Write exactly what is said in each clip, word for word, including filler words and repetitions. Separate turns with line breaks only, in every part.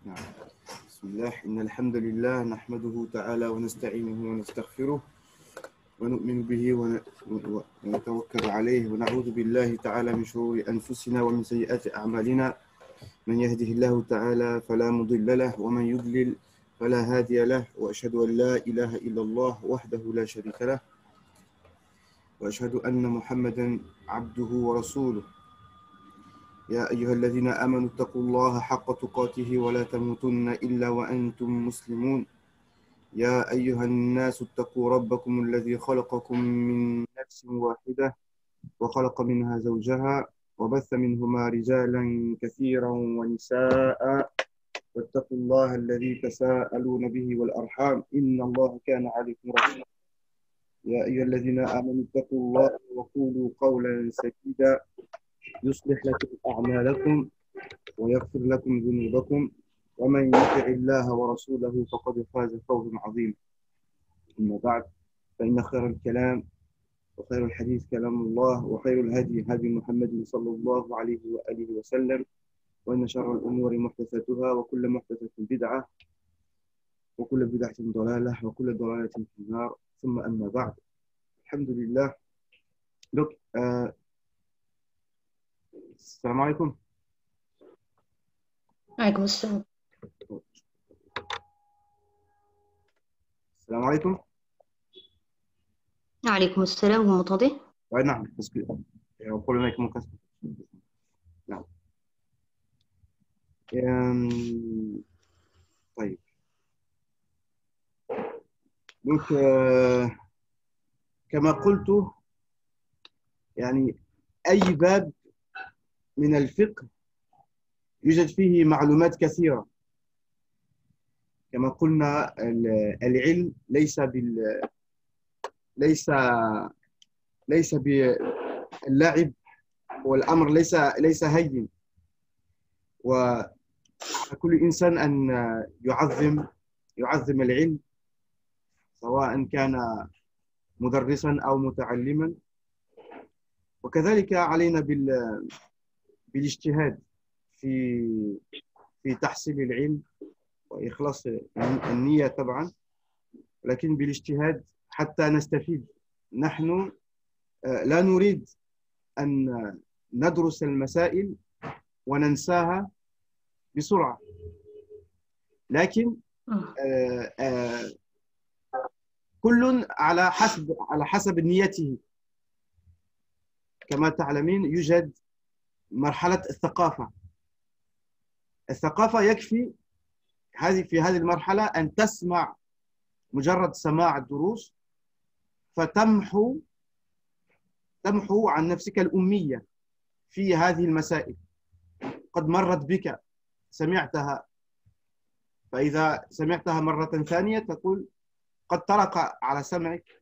نعم. بسم الله، إن الحمد لله نحمده تعالى ونستعينه ونستغفره ونؤمن به ونتوكل عليه ونعوذ بالله تعالى من شرور أنفسنا ومن سيئات أعمالنا. من يهده الله تعالى فلا مضل له ومن يضلل فلا هادي له، وأشهد أن لا إله إلا الله وحده لا شريك له، وأشهد أن محمدا عبده ورسوله. يا أيها الذين آمنوا اتقوا الله حق تقاته ولا تموتن إلا وأنتم مسلمون. يا أيها الناس اتقوا ربكم الذي خلقكم من نفس واحدة وخلق منها زوجها وبث منهما رجالا كثيرا ونساء، واتقوا الله الذي تساءلون به والأرحام إن الله كان عليكم رقيبا. يا أيها الذين آمنوا اتقوا الله وقولوا قولا سديدا يصلح لكم أعمالكم ويغفر لكم ذنوبكم، ومن يطع الله ورسوله فقد فاز فوزا عظيما. أما بعد، فإن خير الكلام وخير الحديث كلام الله، وخير الهدي هدي محمد صلى الله عليه وآله وسلم، وإن شر الأمور محدثاتها وكل محدثة بدعة وكل بدعة ضلالة وكل ضلالة في النار. ثم أما بعد، الحمد لله. Donc, euh, السلام عليكم.
عليكم السلام.
السلام عليكم.
عليكم السلام. vous m'entendez?
Ouais, non, parce que il y a un problème avec mon casque. Non. Euh, طيب. Donc, euh, كما قلت، يعني أي باب من الفقه يوجد فيه معلومات كثيرة. كما قلنا، العلم ليس بال ليس ليس باللعب، والأمر ليس ليس هين، وعلى كل إنسان أن يعظم يعظم العلم، سواء كان مدرسا أو متعلما. وكذلك علينا بال بالاجتهاد في في تحصيل العلم وإخلاص النية طبعا، لكن بالاجتهاد حتى نستفيد. نحن لا نريد أن ندرس المسائل وننساها بسرعة، لكن كل على حسب على حسب نيته. كما تعلمين، يوجد مرحلة الثقافة. الثقافة يكفي هذه في هذه المرحلة أن تسمع، مجرد سماع الدروس فتمحو تمحو عن نفسك الأمية في هذه المسائل. قد مرت بك، سمعتها، فإذا سمعتها مرة ثانية تقول قد طرق على سمعك،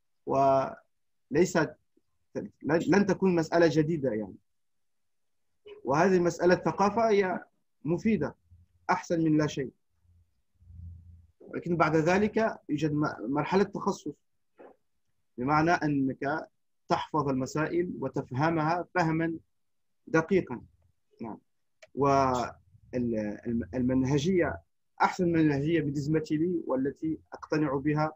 وليست لن تكون مسألة جديدة يعني. وهذه مسألة الثقافة هي مفيدة، أحسن من لا شيء. لكن بعد ذلك يوجد مرحلة تخصص، بمعنى أنك تحفظ المسائل وتفهمها فهما دقيقا. نعم. والمنهجية، أحسن منهجية بالنسبة لي والتي أقتنع بها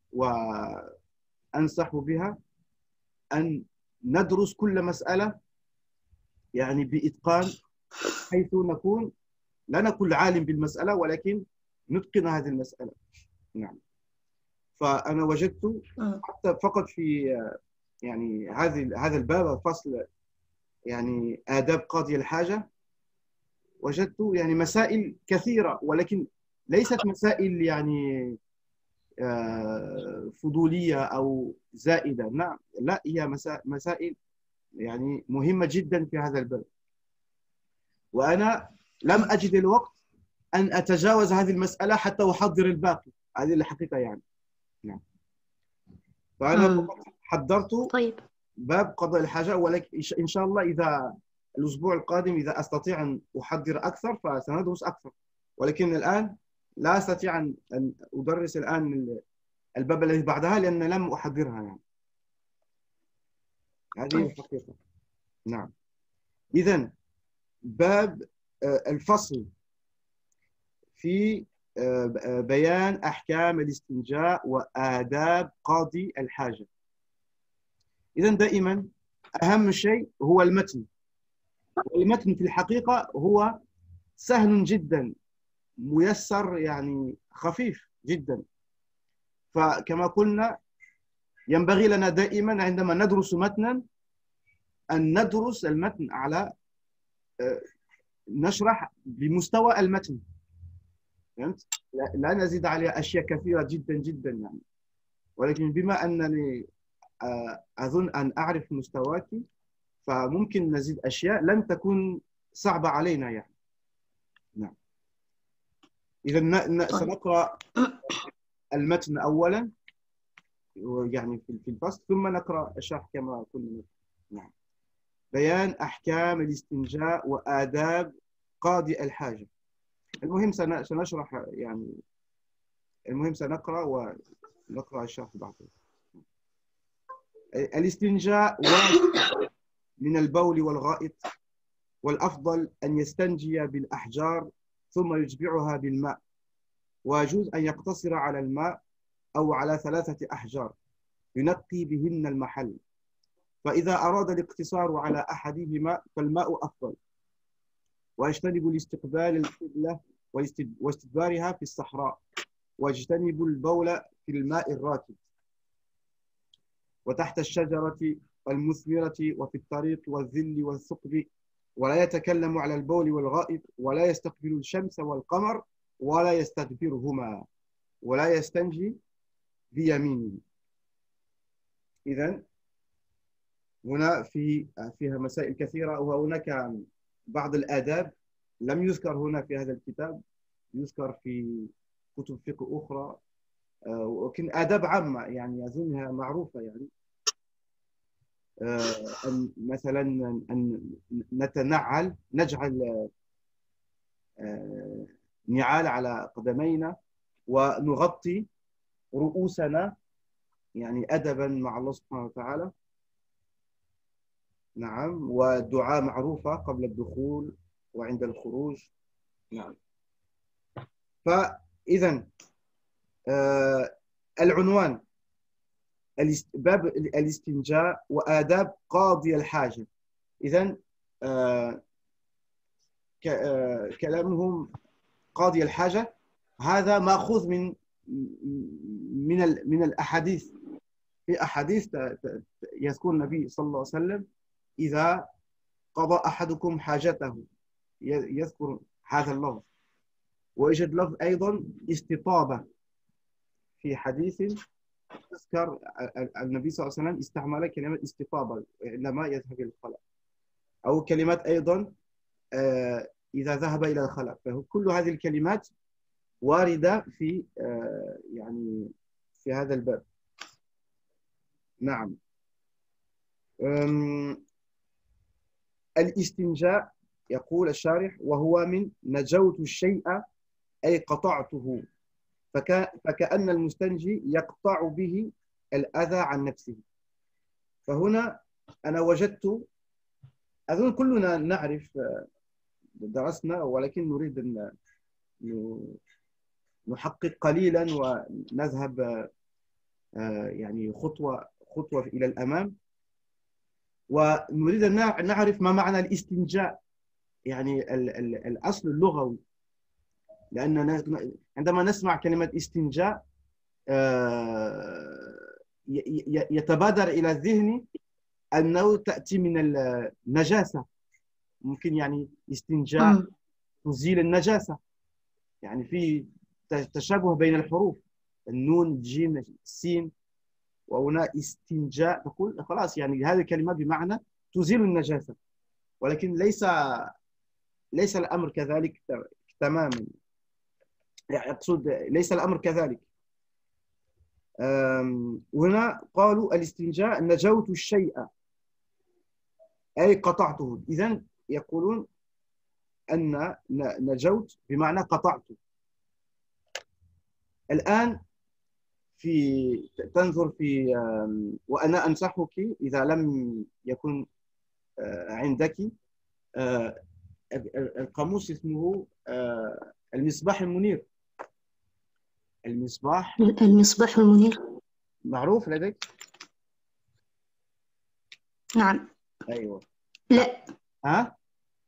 وأنصح بها، أن ندرس كل مسألة يعني بإتقان، حيث نكون لا نكون عالم بالمسألة ولكن نتقن هذه المسألة. نعم. فأنا وجدت حتى فقط في يعني هذه هذا الباب، فصل يعني آداب قاضي الحاجة، وجدت يعني مسائل كثيرة، ولكن ليست مسائل يعني فضولية أو زائدة. نعم، لا، هي مسائل يعني مهمة جدا في هذا الباب، وأنا لم أجد الوقت أن أتجاوز هذه المسألة حتى أحضر الباقي. هذه الحقيقة يعني. نعم. فأنا حضرت
طيب.
باب قضاء الحاجة، ولكن إن شاء الله إذا الأسبوع القادم إذا أستطيع أن أحضر أكثر فسندرس أكثر، ولكن الآن لا أستطيع أن أدرس الآن الباب الذي بعدها لأن لم أحضرها يعني. هذه الحقيقة. نعم. إذن باب الفصل في بيان أحكام الاستنجاء وآداب قاضي الحاجة. إذن دائما أهم شيء هو المتن، والمتن في الحقيقة هو سهل جدا، ميسر، يعني خفيف جدا. فكما قلنا ينبغي لنا دائما عندما ندرس متنا أن ندرس المتن على نشرح بمستوى المتن، فهمت؟ لا نزيد عليها أشياء كثيرة جدا جدا يعني، ولكن بما أنني أظن أن أعرف مستواك فممكن نزيد أشياء لن تكون صعبة علينا يعني. نعم. إذا سنقرأ المتن أولا يعني في الفصل، ثم نقرأ الشرح كما قلنا. نعم. بيان أحكام الاستنجاء وآداب قاضي الحاجة. المهم سنشرح يعني، المهم سنقرأ ونقرأ الشرح بعده. الاستنجاء واجب من البول والغائط، والأفضل أن يستنجي بالأحجار ثم يجبعها بالماء، ويجوز أن يقتصر على الماء أو على ثلاثة أحجار ينقي بهن المحل، فإذا أراد الاقتصار على أحدهما فالماء أفضل، ويجتنب الاستقبال القبلة واستدبارها في الصحراء، ويجتنب البول في الماء الراكد وتحت الشجرة المثمرة وفي الطريق والذل والثقب، ولا يتكلم على البول والغائط، ولا يستقبل الشمس والقمر، ولا يستدبرهما، ولا يستنجي بيمينه. إذن هنا في فيها مسائل كثيرة، وهناك بعض الآداب لم يذكر هنا في هذا الكتاب، يذكر في كتب فقه أخرى، ولكن آداب عامة يعني أظنها معروفة يعني. أن مثلا أن نتنعل، نجعل نعال على قدمينا، ونغطي رؤوسنا يعني أدبا مع الله سبحانه وتعالى. نعم. والدعاء معروفة قبل الدخول وعند الخروج. نعم. فإذا آه العنوان باب الاستنجاء وآداب قاضي الحاجة. إذن آه آه كلامهم قاضي الحاجة هذا مأخوذ من من من الأحاديث. في أحاديث يذكر النبي صلى الله عليه وسلم إذا قضى أحدكم حاجته، يذكر هذا اللفظ. ويوجد لفظ أيضا استطابة في حديث تذكر النبي صلى الله عليه وسلم استعمل كلمة استطابة عندما يذهب إلى الخلاء، أو كلمات أيضا إذا ذهب إلى الخلاء. فكل هذه الكلمات واردة في يعني في هذا الباب. نعم. الاستنجاء يقول الشارح وهو من نجوت الشيء أي قطعته، فك... فكأن المستنجي يقطع به الأذى عن نفسه. فهنا أنا وجدت، أظن كلنا نعرف درسنا، ولكن نريد أن نحقق قليلا ونذهب يعني خطوة خطوة إلى الأمام، ونريد أن نعرف ما معنى الاستنجاء، يعني ال ال الأصل اللغوي. لأن عندما نسمع كلمة استنجاء يتبادر إلى الذهن أنه تأتي من النجاسة، ممكن يعني استنجاء تزيل النجاسة، يعني في تشابه بين الحروف، النون الجيم السين، وهنا استنجاء تقول خلاص يعني هذه الكلمة بمعنى تزيل النجاسة، ولكن ليس ليس الأمر كذلك تماما. يعني أقصد ليس الأمر كذلك. وهنا قالوا الاستنجاء نجوت الشيء أي قطعته. إذن يقولون أن نجوت بمعنى قطعته. الآن في تنظر في، وأنا أنصحك إذا لم يكن عندك القاموس اسمه المصباح المنير. المصباح
المصباح المنير.
معروف لديك؟
نعم.
أيوة.
لا،
ها؟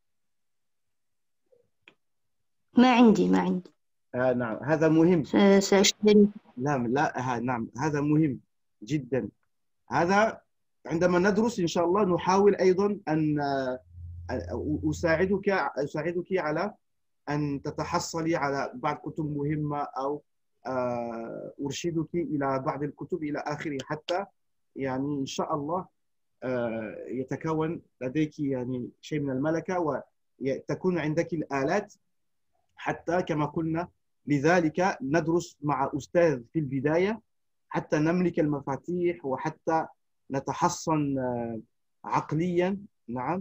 ما عندي ما عندي.
آه نعم، هذا مهم.
س- سأشتري.
لا لا ها نعم، هذا مهم جدا. هذا عندما ندرس إن شاء الله نحاول أيضا أن آه، أساعدك أساعدك على أن تتحصلي على بعض كتب مهمة، أو آه، أرشدك إلى بعض الكتب إلى آخره، حتى يعني إن شاء الله آه، يتكون لديك يعني شيء من الملكة، وتكون عندك الآلات، حتى كما قلنا. لذلك ندرس مع أستاذ في البداية حتى نملك المفاتيح، وحتى نتحصن آه، عقليا، نعم،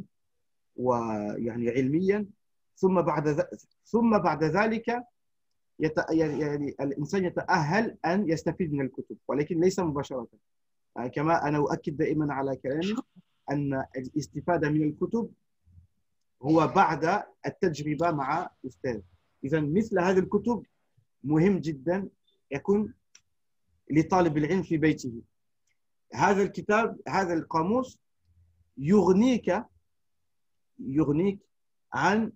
ويعني علميا. ثم بعد ذ... ثم بعد ذلك يت... يعني الإنسان يتأهل أن يستفيد من الكتب، ولكن ليس مباشرة. يعني كما أنا أؤكد دائما على كلامي أن الاستفادة من الكتب هو بعد التجربة مع أستاذ. إذا مثل هذه الكتب مهم جدا يكون لطالب العلم في بيته. هذا الكتاب، هذا القاموس يغنيك يغنيك عن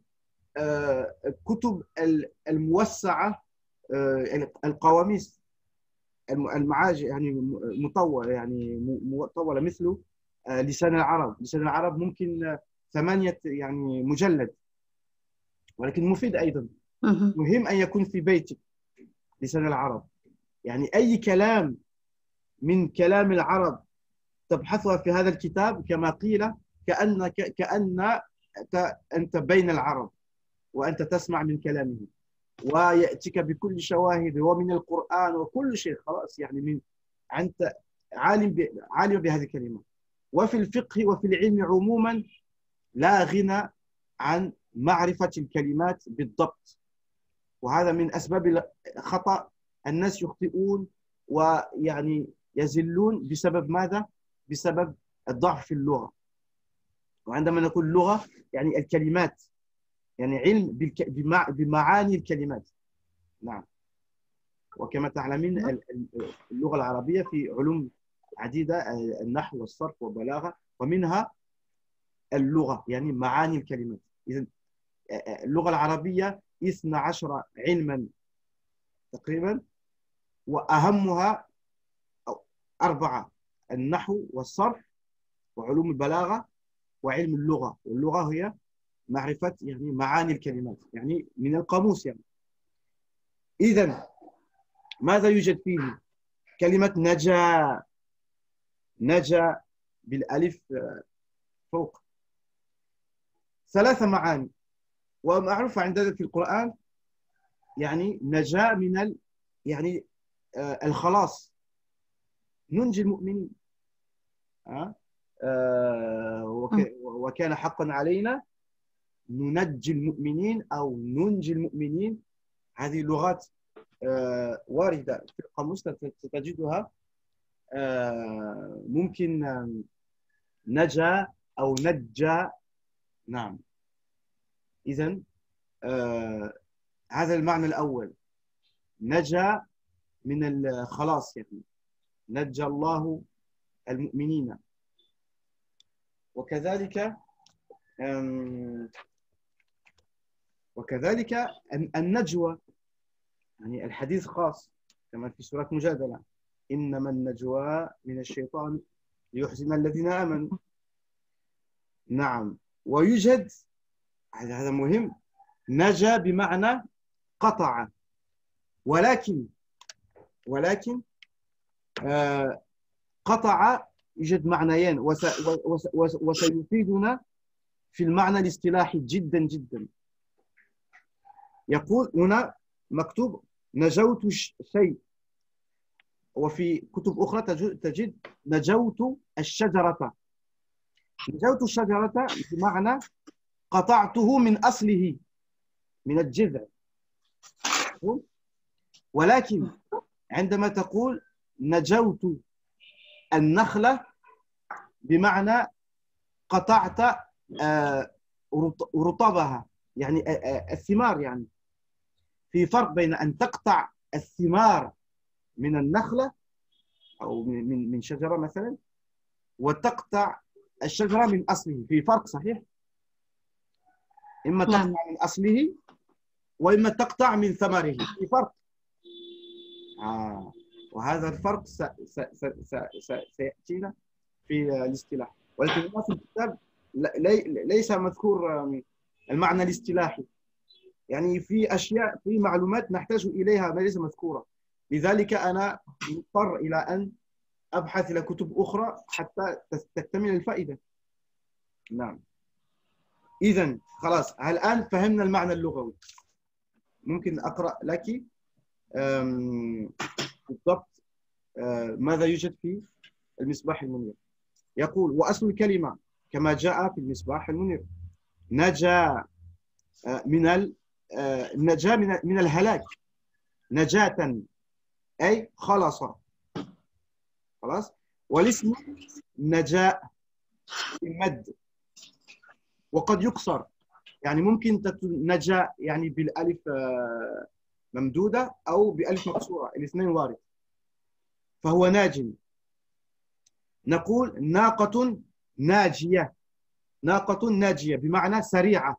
الكتب الموسعة، القواميس المعاجم يعني مطولة، يعني مطولة مثل لسان العرب. لسان العرب ممكن ثمانية يعني مجلد، ولكن مفيد أيضا.
مهم.
مهم أن يكون في بيتك لسان العرب، يعني أي كلام من كلام العرب تبحثها في هذا الكتاب، كما قيل كأنك كأن أنت بين العرب وأنت تسمع من كلامهم، ويأتيك بكل شواهد ومن القرآن وكل شيء. خلاص يعني من أنت عالم ب... عالم بهذه الكلمة. وفي الفقه وفي العلم عموما لا غنى عن معرفة الكلمات بالضبط. وهذا من أسباب خطأ الناس، يخطئون ويعني يزلون بسبب ماذا؟ بسبب الضعف في اللغة. وعندما نقول لغة يعني الكلمات، يعني علم بالك... بمع... بمعاني الكلمات. نعم. وكما تعلمين اللغة العربية في علوم عديدة، النحو والصرف والبلاغة، ومنها اللغة يعني معاني الكلمات. إذن اللغة العربية اثنا عشر علما تقريبا، وأهمها أربعة: النحو والصرف وعلوم البلاغة وعلم اللغة. واللغة هي معرفة يعني معاني الكلمات، يعني من القاموس يعني. إذن ماذا يوجد فيه؟ كلمة نجا، نجا بالألف فوق، ثلاث معاني، ومعروفة عندنا في القرآن. يعني نجا من ال... يعني آه الخلاص، ننجي المؤمنين. آه؟ آه وك... وكان حقا علينا ننجي المؤمنين أو ننجي المؤمنين. هذه لغات آه واردة في القاموس، تجدها آه ممكن نجا أو نجا. نعم. إذن آه هذا المعنى الأول، نجا من الخلاص، يعني نجى الله المؤمنين. وكذلك وكذلك النجوى، يعني الحديث خاص كما في سورة مجادلة: إنما النجوى من الشيطان ليحزن الذين آمنوا. نعم. ويوجد، هذا مهم، نجا بمعنى قطع، ولكن ولكن آه قطع يوجد معنيين، وسيفيدنا في المعنى الاصطلاحي جدا جدا. يقول هنا مكتوب نجوت شيء، وفي كتب أخرى تجد نجوت الشجرة. نجوت الشجرة بمعنى قطعته من أصله، من الجذع. ولكن عندما تقول نجوت النخلة بمعنى قطعت رطبها، يعني الثمار يعني. في فرق بين أن تقطع الثمار من النخلة أو من من من شجرة مثلا، وتقطع الشجرة من أصله. في فرق صحيح؟ إما تقطع
نعم.
من أصله وإما تقطع من ثمره، في فرق. آه. وهذا الفرق س... س... س... س... س... سيأتينا في الاصطلاح، ولكن هنا في الكتاب لي... ليس مذكور المعنى الاصطلاحي. يعني في أشياء، في معلومات نحتاج إليها ما ليس مذكورة، لذلك أنا مضطر إلى أن أبحث إلى كتب أخرى حتى تكتمل الفائدة. نعم. إذن خلاص الآن فهمنا المعنى اللغوي. ممكن أقرأ لك بالضبط ماذا يوجد في المصباح المنير. يقول: وأصل الكلمة كما جاء في المصباح المنير: نجا من ال نجا من من الهلاك، نجاة أي خلص. خلاص. والاسم نجاء المد، وقد يكسر، يعني ممكن نجا يعني بالألف ممدودة أو بألف مكسورة، الاثنين وارد. فهو ناج. نقول ناقة ناجية، ناقة ناجية بمعنى سريعة.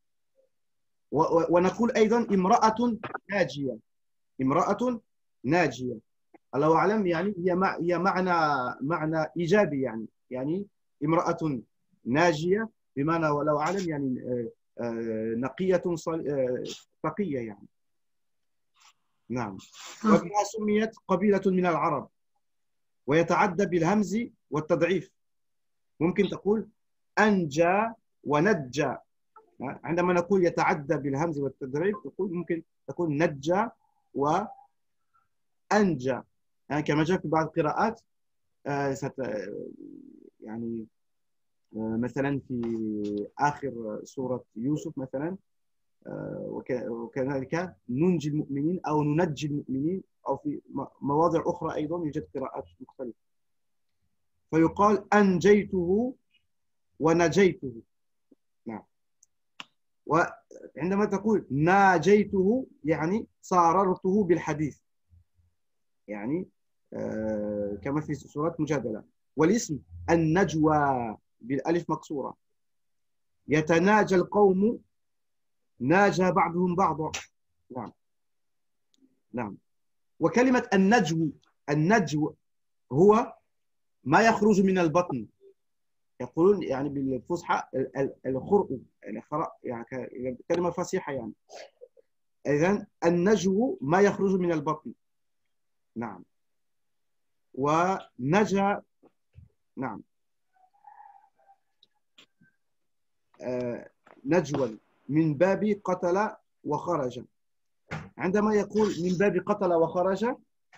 ونقول أيضا امرأة ناجية، امرأة ناجية. الله أعلم يعني هي هي معنى معنى إيجابي، يعني يعني امرأة ناجية بمعنى والله أعلم يعني نقية تقية يعني. نعم. وبها سميت قبيلة من العرب، ويتعدى بالهمز والتضعيف. ممكن تقول أنجى ونجى. عندما نقول يتعدى بالهمز والتضعيف تقول ممكن تقول نجى وأنجى، يعني كما جاء في بعض القراءات. يعني مثلا في آخر سورة يوسف مثلا: وكذلك ننجي المؤمنين أو ننجي المؤمنين، أو في مواضع أخرى أيضا يوجد قراءات مختلفة. فيقال أنجيته ونجيته. نعم. وعندما تقول ناجيته يعني صاررته بالحديث، يعني آه كما في سورة مجادلة. والاسم النجوى بالألف مكسورة. يتناجى القوم، ناجى بعضهم بعضا. نعم. نعم. وكلمة النجو، النجو هو ما يخرج من البطن. يقولون يعني بالفصحى الخرء، يعني خرأ، يعني كلمة فصيحة يعني. إذن النجو ما يخرج من البطن. نعم. ونجا. نعم. آه نجوا من باب قتل وخرج. عندما يقول من باب قتل وخرج،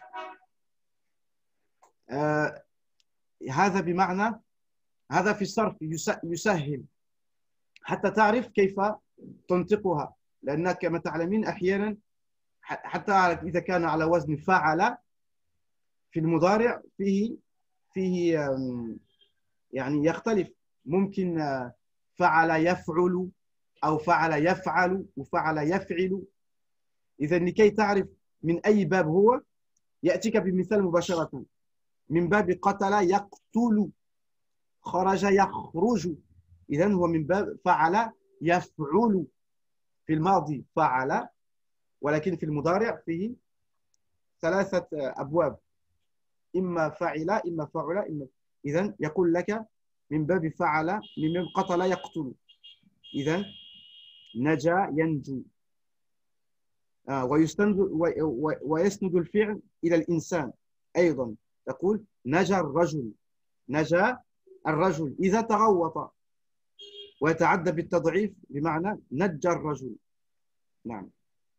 آه هذا بمعنى، هذا في الصرف يسهل حتى تعرف كيف تنطقها، لأنك كما تعلمين أحيانا حتى إذا كان على وزن فعل في المضارع فيه فيه يعني يختلف. ممكن فعل يفعل أو فعل يفعل وفعل يفعل. إذا لكي تعرف من أي باب هو يأتيك بمثال مباشرة: من باب قتل يقتل، خرج يخرج. إذن هو من باب فعل يفعل في الماضي فعل، ولكن في المضارع فيه ثلاثة أبواب: إما فعل إما فعل إما. إذن يقول لك من باب فعل، من باب قتل يقتل. إذن نجا ينجو. آه ويستند ويسند الفعل إلى الإنسان أيضا. تقول نجا الرجل، نجا الرجل إذا تغوط، ويتعدى بالتضعيف بمعنى نجى الرجل. نعم.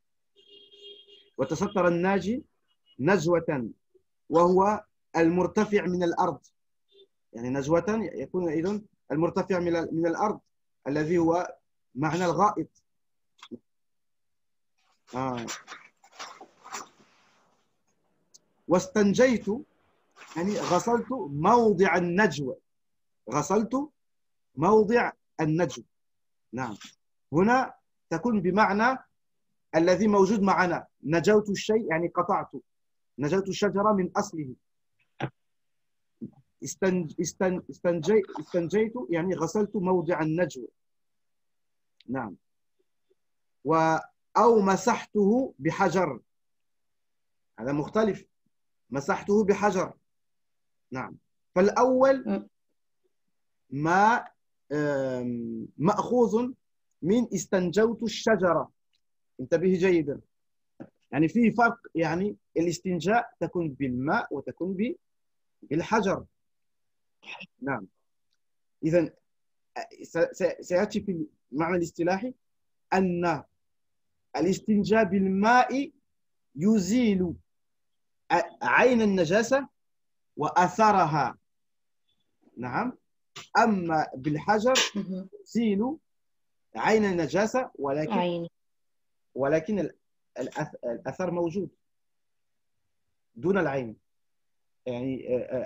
وتستر الناجي نجوة، وهو المرتفع من الأرض. يعني نجوة يكون أيضا المرتفع من الأرض، الذي هو معنى الغائط. آه. واستنجيت يعني غسلت موضع النجوى، غسلت موضع النجو. نعم. هنا تكون بمعنى الذي موجود معنا. نجوت الشيء يعني قطعت، نجوت الشجرة من أصله. استنج استن استنجي استنجيت يعني غسلت موضع النجو. نعم. و أو مسحته بحجر، هذا مختلف. مسحته بحجر. نعم. فالأول ما مأخوذ من استنجوت الشجرة. انتبه جيدا، يعني في فرق. يعني الاستنجاء تكون بالماء وتكون بالحجر. نعم. إذن سيأتي في المعنى الاصطلاحي أن الاستنجاء بالماء يزيل عين النجاسة وأثرها. نعم. أما بالحجر يزيل عين النجاسة ولكن عين. ولكن الأثر موجود دون العين. يعني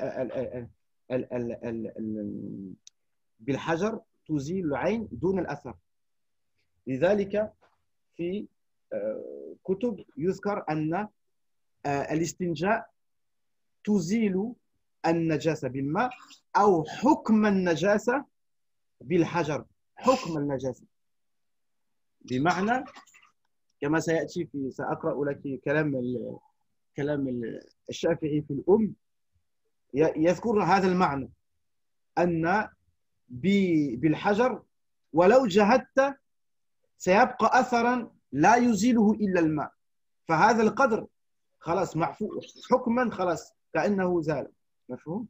بالحجر تزيل العين دون الأثر. لذلك في كتب يذكر أن الاستنجاء تزيل النجاسة بالماء أو حكم النجاسة بالحجر. حكم النجاسة بمعنى كما سيأتي في سأقرأ لك كلام كلام الشافعي في الأم يذكر هذا المعنى، أن بالحجر ولو جهدت سيبقى أثرا لا يزيله إلا الماء، فهذا القدر خلاص معفو حكما، خلاص كأنه زال. مفهوم؟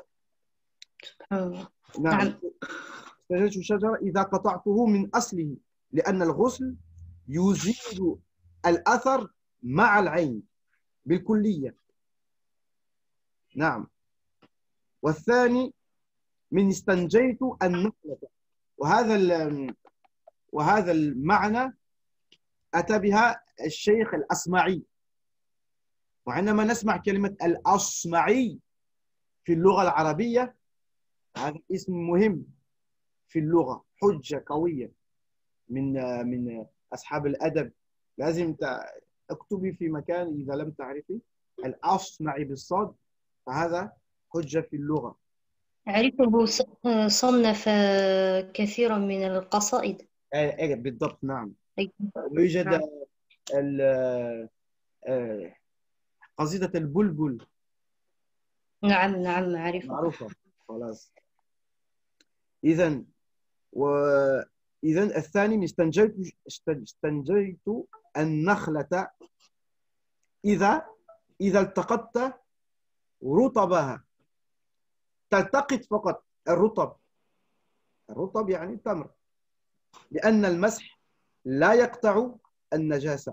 نعم.
نعم. استنجيت الشجرة إذا قطعته من أصله، لأن الغسل يزيل الأثر مع العين بالكلية. نعم. والثاني من استنجيت النخلة، وهذا وهذا المعنى أتى بها الشيخ الأصمعي. وعندما نسمع كلمة الأصمعي في اللغة العربية، هذا اسم مهم في اللغة، حجة قوية من من أصحاب الأدب. لازم اكتبي في مكان إذا لم تعرفي الأصمعي بالصاد، فهذا حجة في اللغة.
أعرفه، صنف كثيرا من القصائد.
أي بالضبط. نعم.
أي.
يوجد
نعم.
قصيدة البلبل.
نعم نعم أعرفه.
معروفة. خلاص. إذن وإذن الثاني من استنجيت استنجيت النخلة إذا إذا التقطت رطبها. تلتقط فقط الرطب، الرطب يعني التمر، لأن المسح لا يقطع النجاسة،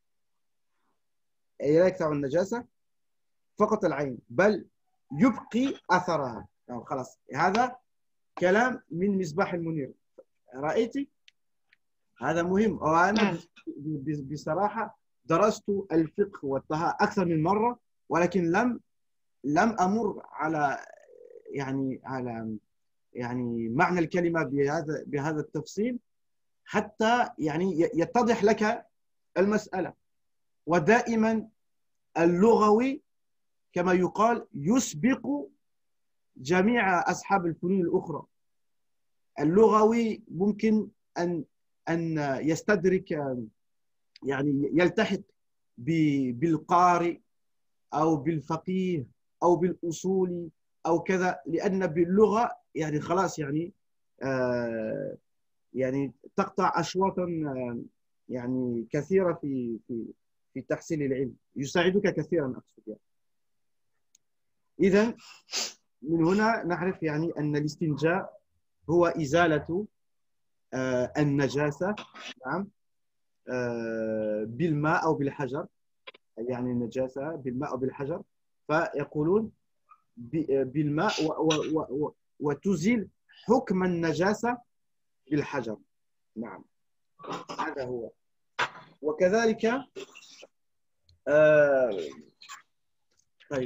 لا يقطع النجاسة فقط العين، بل يبقي أثرها. يعني خلاص هذا كلام من مصباح المنير. رأيتي؟ هذا مهم. وأنا بصراحة درست الفقه والطهارة أكثر من مرة، ولكن لم لم أمر على يعني على يعني معنى الكلمة بهذا بهذا التفصيل حتى يعني يتضح لك المسألة. ودائما اللغوي كما يقال يسبق جميع أصحاب الفنون الأخرى. اللغوي ممكن أن أن يستدرك يعني يلتحق بالقارئ أو بالفقيه أو بالأصولي أو كذا، لأن باللغة يعني خلاص يعني آه يعني تقطع أشواطا آه يعني كثيرة في في في تحصيل العلم، يساعدك كثيرا أقصد يعني. إذن من هنا نعرف يعني أن الاستنجاء هو إزالة آه النجاسة. نعم. آه بالماء أو بالحجر، يعني النجاسة بالماء أو بالحجر، فيقولون بالماء وتزيل حكم النجاسة بالحجر. نعم. هذا هو. وكذلك آه طيب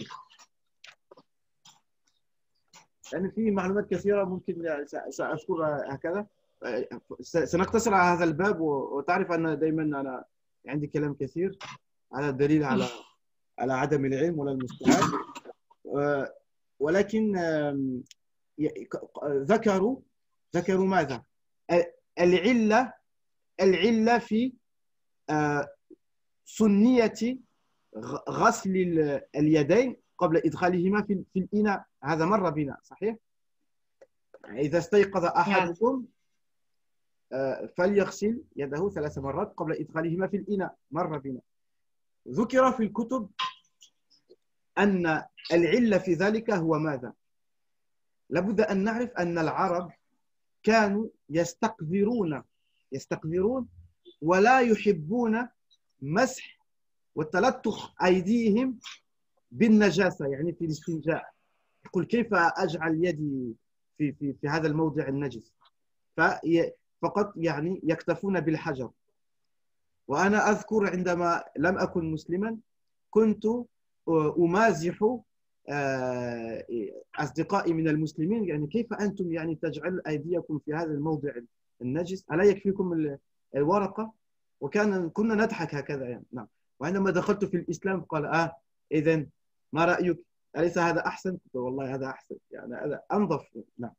يعني في معلومات كثيرة ممكن سأذكرها هكذا. سنقتصر على هذا الباب، وتعرف أن دائما أنا عندي كلام كثير، هذا دليل على على عدم العلم ولا المستعان. آه، ولكن آم، ي- ك- ذكروا ذكروا ماذا؟ ال- العلة العلة في آه، سنية غ- غسل ال- اليدين قبل إدخالهما في في الإناء. هذا مر بنا صحيح؟ إذا استيقظ
نعم
أحدكم آه، فليغسل يده ثلاث مرات قبل إدخالهما في الإناء، مر بنا. ذكر في الكتب أن العلة في ذلك هو ماذا؟ لابد أن نعرف أن العرب كانوا يستقذرون يستقذرون ولا يحبون مسح وتلطخ أيديهم بالنجاسة، يعني في الاستنجاء. يقول كيف أجعل يدي في في في هذا الموضع النجس؟ في فقط يعني يكتفون بالحجر. وأنا أذكر عندما لم أكن مسلما كنت أمازح آه، أصدقائي من المسلمين، يعني كيف أنتم يعني تجعل أيديكم في هذا الموضع النجس؟ ألا يكفيكم ال- الورقة؟ وكان كنا نضحك هكذا يعني. نعم. وعندما دخلت في الإسلام قال آه إذن ما رأيك؟ أليس هذا أحسن؟ قلت والله هذا أحسن، يعني هذا أنظف. نعم.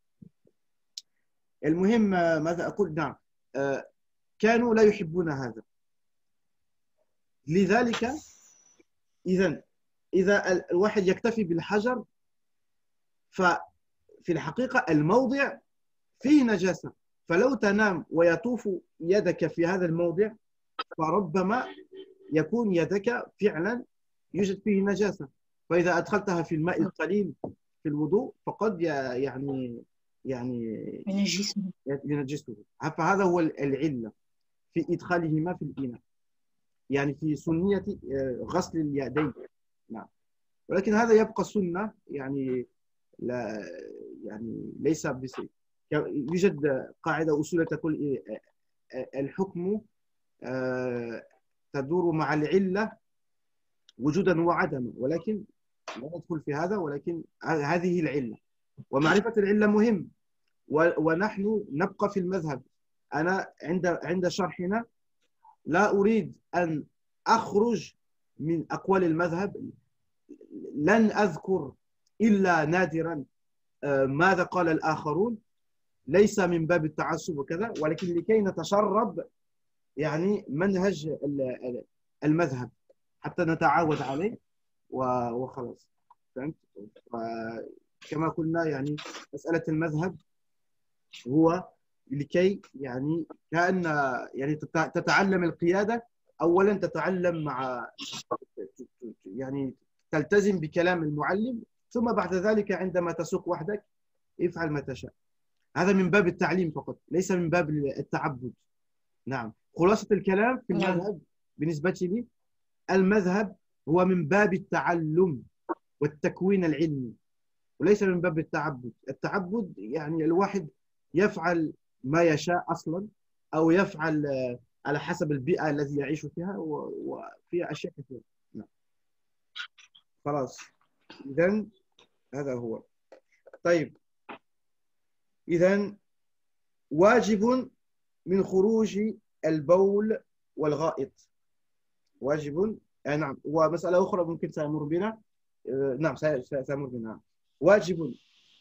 المهم آه، ماذا أقول؟ نعم. آه، كانوا لا يحبون هذا. لذلك إذا إذا ال- الواحد يكتفي بالحجر، ففي الحقيقة الموضع فيه نجاسة، فلو تنام ويطوف يدك في هذا الموضع فربما يكون يدك فعلا يوجد فيه نجاسة، فإذا أدخلتها في الماء القليل في الوضوء فقد ي- يعني يعني
من الجسم.
ينجسه. فهذا هو العلة في إدخالهما في الإناء، يعني في سنية آه، غسل اليدين. نعم. ولكن هذا يبقى سنة، يعني لا يعني ليس بسيء. يوجد قاعدة أصولية تقول إيه؟ الحكم آه، تدور مع العلة وجودا وعدما، ولكن لا ندخل في هذا، ولكن هذه العلة ومعرفة العلة مهم. ونحن نبقى في المذهب. أنا عند عند شرحنا لا أريد أن أخرج من أقوال المذهب. لن أذكر إلا نادرا آه، ماذا قال الآخرون، ليس من باب التعصب وكذا، ولكن لكي نتشرب يعني منهج ال- ال- المذهب حتى نتعود عليه و- وخلاص. فهمت؟ كما قلنا يعني مسألة المذهب هو لكي يعني كأن يعني تت- تتعلم القيادة. أولا تتعلم مع يعني تلتزم بكلام المعلم، ثم بعد ذلك عندما تسوق وحدك افعل ما تشاء. هذا من باب التعليم فقط، ليس من باب التعبد. نعم. خلاصة الكلام في
نعم
المذهب بالنسبة لي، المذهب هو من باب التعلم والتكوين العلمي، وليس من باب التعبد. التعبد يعني الواحد يفعل ما يشاء أصلا، أو يفعل آه، على حسب البيئة التي يعيش فيها، و- وفيها أشياء كثيرة. نعم. خلاص. إذا هذا هو. طيب. إذا واجب من خروج البول والغائط. واجب آه نعم. ومسألة أخرى ممكن سأمر بنا. آه نعم سأمر بنا. واجب.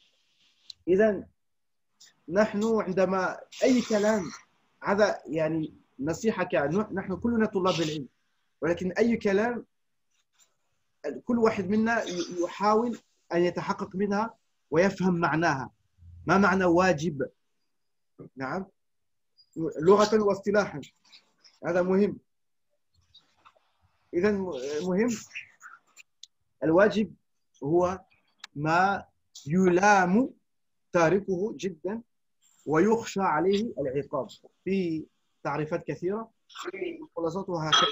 إذا نحن عندما أي كلام، هذا يعني نصيحة كأنه نحن كلنا طلاب العلم، ولكن أي كلام كل واحد منا يحاول أن يتحقق منها ويفهم معناها. ما معنى واجب؟ نعم. لغة واصطلاحا هذا مهم. إذا مهم. الواجب هو ما يلام تاركه جدا ويخشى عليه العقاب. في تعريفات كثيرة خلاصتها هكذا: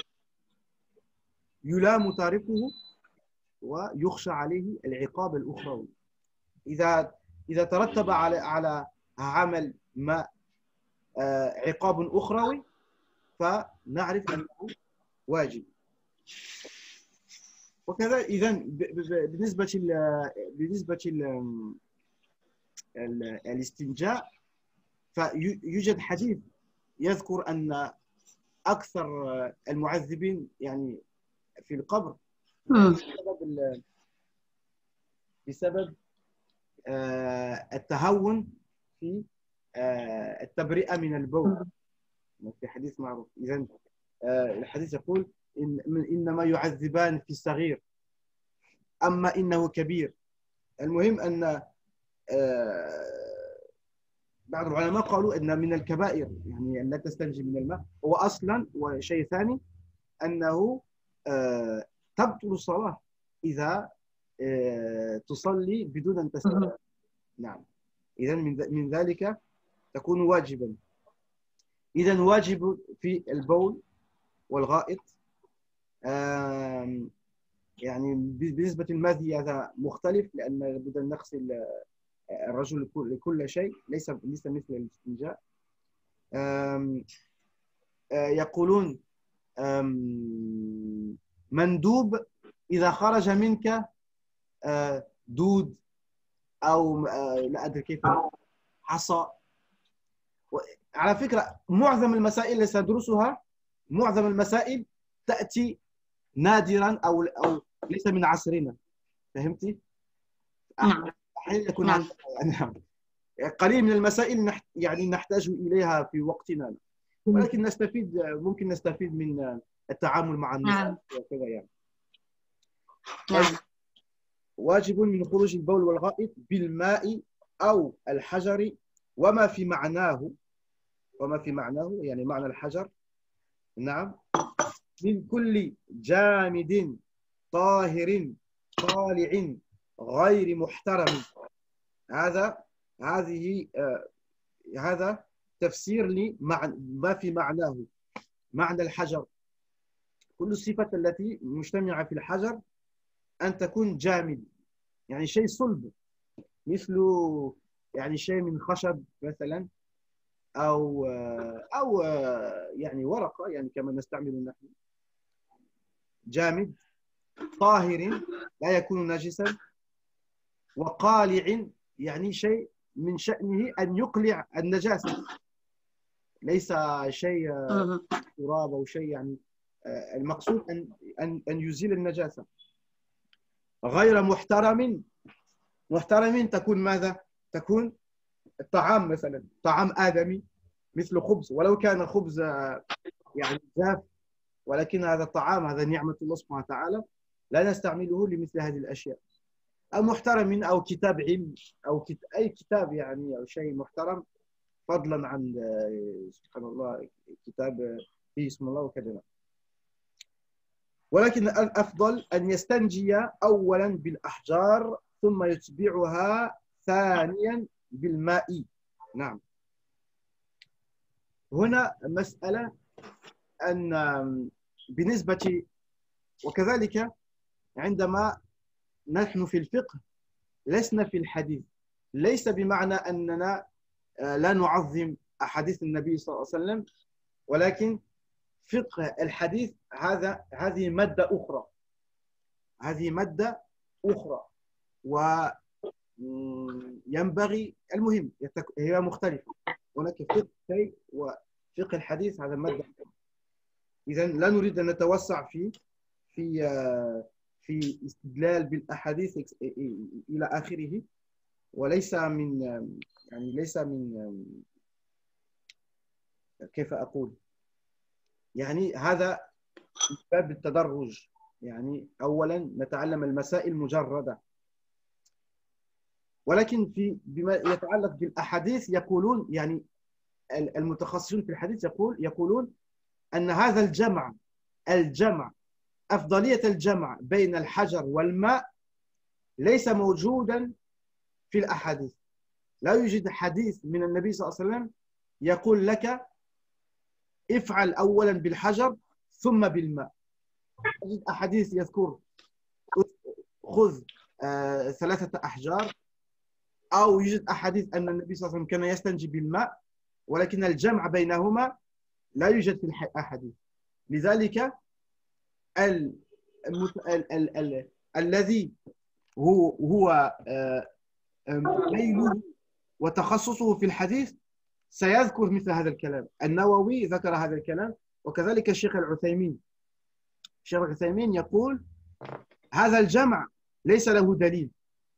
يلام تاركه ويخشى عليه العقاب الأخروي. إذا إذا ترتب على على عمل ما عقاب أخروي فنعرف أنه واجب. وكذا إذا بالنسبة بالنسبة الاستنجاء، فيوجد حديث يذكر أن أكثر المعذبين يعني في القبر
مم.
بسبب ال- بسبب آه، التهون في آه، التبرئة من البول في حديث معروف. إذن آه، الحديث يقول إن إنما يعذبان في الصغير أما إنه كبير. المهم أن آه، بعض العلماء قالوا أن من الكبائر يعني أن لا تستنجي من الماء، هو أصلا وشيء ثاني أنه آه، تبطل الصلاة إذا آه، تصلي بدون أن تستنجي.
مم.
نعم. إذا من ذ- من ذلك تكون واجبا. إذا واجب في البول والغائط. آم، يعني بالنسبة للمذي هذا مختلف، لأن لابد أن نغسل آه، الرجل لكل لكل شيء، ليس ليس مثل الاستنجاء. آم، آه، يقولون آم، مندوب إذا خرج منك آه، دود أو آه، لا أدري كيف، حصى. على فكرة معظم المسائل التي سندرسها، معظم المسائل تأتي نادرا أو أو ليس من عصرنا، فهمتي؟
نعم
أحيانا يكون
نعم
عندنا نعم. قليل من المسائل نحت... يعني نحتاج إليها في وقتنا، ولكن نستفيد، ممكن نستفيد من التعامل مع النصوص
نعم
وكذا يعني.
نعم
واجب من خروج البول والغائط بالماء أو الحجر وما في معناه، وما في معناه يعني معنى الحجر. نعم. من كل جامد طاهر طالع غير محترم. هذا هذه آه هذا تفسير لمعنى ما في معناه. معنى الحجر كل الصفات التي مجتمعة في الحجر أن تكون جامد، يعني شيء صلب، مثل يعني شيء من خشب مثلا، أو آه أو آه يعني ورقة، يعني كما نستعمل نحن. جامد طاهر لا يكون نجسا، وقالع يعني شيء من شأنه أن يقلع النجاسة، ليس شيء
مم.
تراب أو شيء يعني. المقصود أن أن أن يزيل النجاسة. غير محترم. محترم تكون ماذا؟ تكون الطعام مثلا، طعام آدمي مثل خبز، ولو كان خبز يعني جاف، ولكن هذا الطعام هذا نعمة الله سبحانه وتعالى، لا نستعمله لمثل هذه الأشياء. أو محترم أو كتاب علم أو كت... أي كتاب يعني أو شيء محترم، فضلا عن سبحان الله كتاب فيه اسم الله وكذا. ولكن الأفضل أن يستنجي أولا بالأحجار ثم يتبعها ثانيا بالماء. نعم. هنا مسألة أن بالنسبة، وكذلك عندما نحن في الفقه لسنا في الحديث، ليس بمعنى أننا لا نعظم أحاديث النبي صلى الله عليه وسلم، ولكن فقه الحديث هذا هذه مادة أخرى، هذه مادة أخرى وينبغي، المهم هي مختلفة. هناك فقه شيء وفقه الحديث هذا مادة. إذا لا نريد أن نتوسع في في في استدلال بالأحاديث إلى آخره، وليس من يعني ليس من كيف أقول يعني هذا باب التدرج. يعني أولا نتعلم المسائل مجردة، ولكن في بما يتعلق بالأحاديث يقولون يعني المتخصصون في الحديث يقول يقولون أن هذا الجمع الجمع أفضلية الجمع بين الحجر والماء ليس موجودا في الأحاديث. لا يوجد حديث من النبي صلى الله عليه وسلم يقول لك افعل أولا بالحجر ثم بالماء. يوجد أحاديث يذكر خذ آه ثلاثة أحجار، أو يوجد أحاديث أن النبي صلى الله عليه وسلم كان يستنجي بالماء، ولكن الجمع بينهما لا يوجد في الأحاديث. لذلك ال... المت... ال... ال... ال... الذي هو هو ميله وتخصصه في الحديث سيذكر مثل هذا الكلام. النووي ذكر هذا الكلام، وكذلك الشيخ العثيمين. الشيخ العثيمين يقول هذا الجمع ليس له دليل.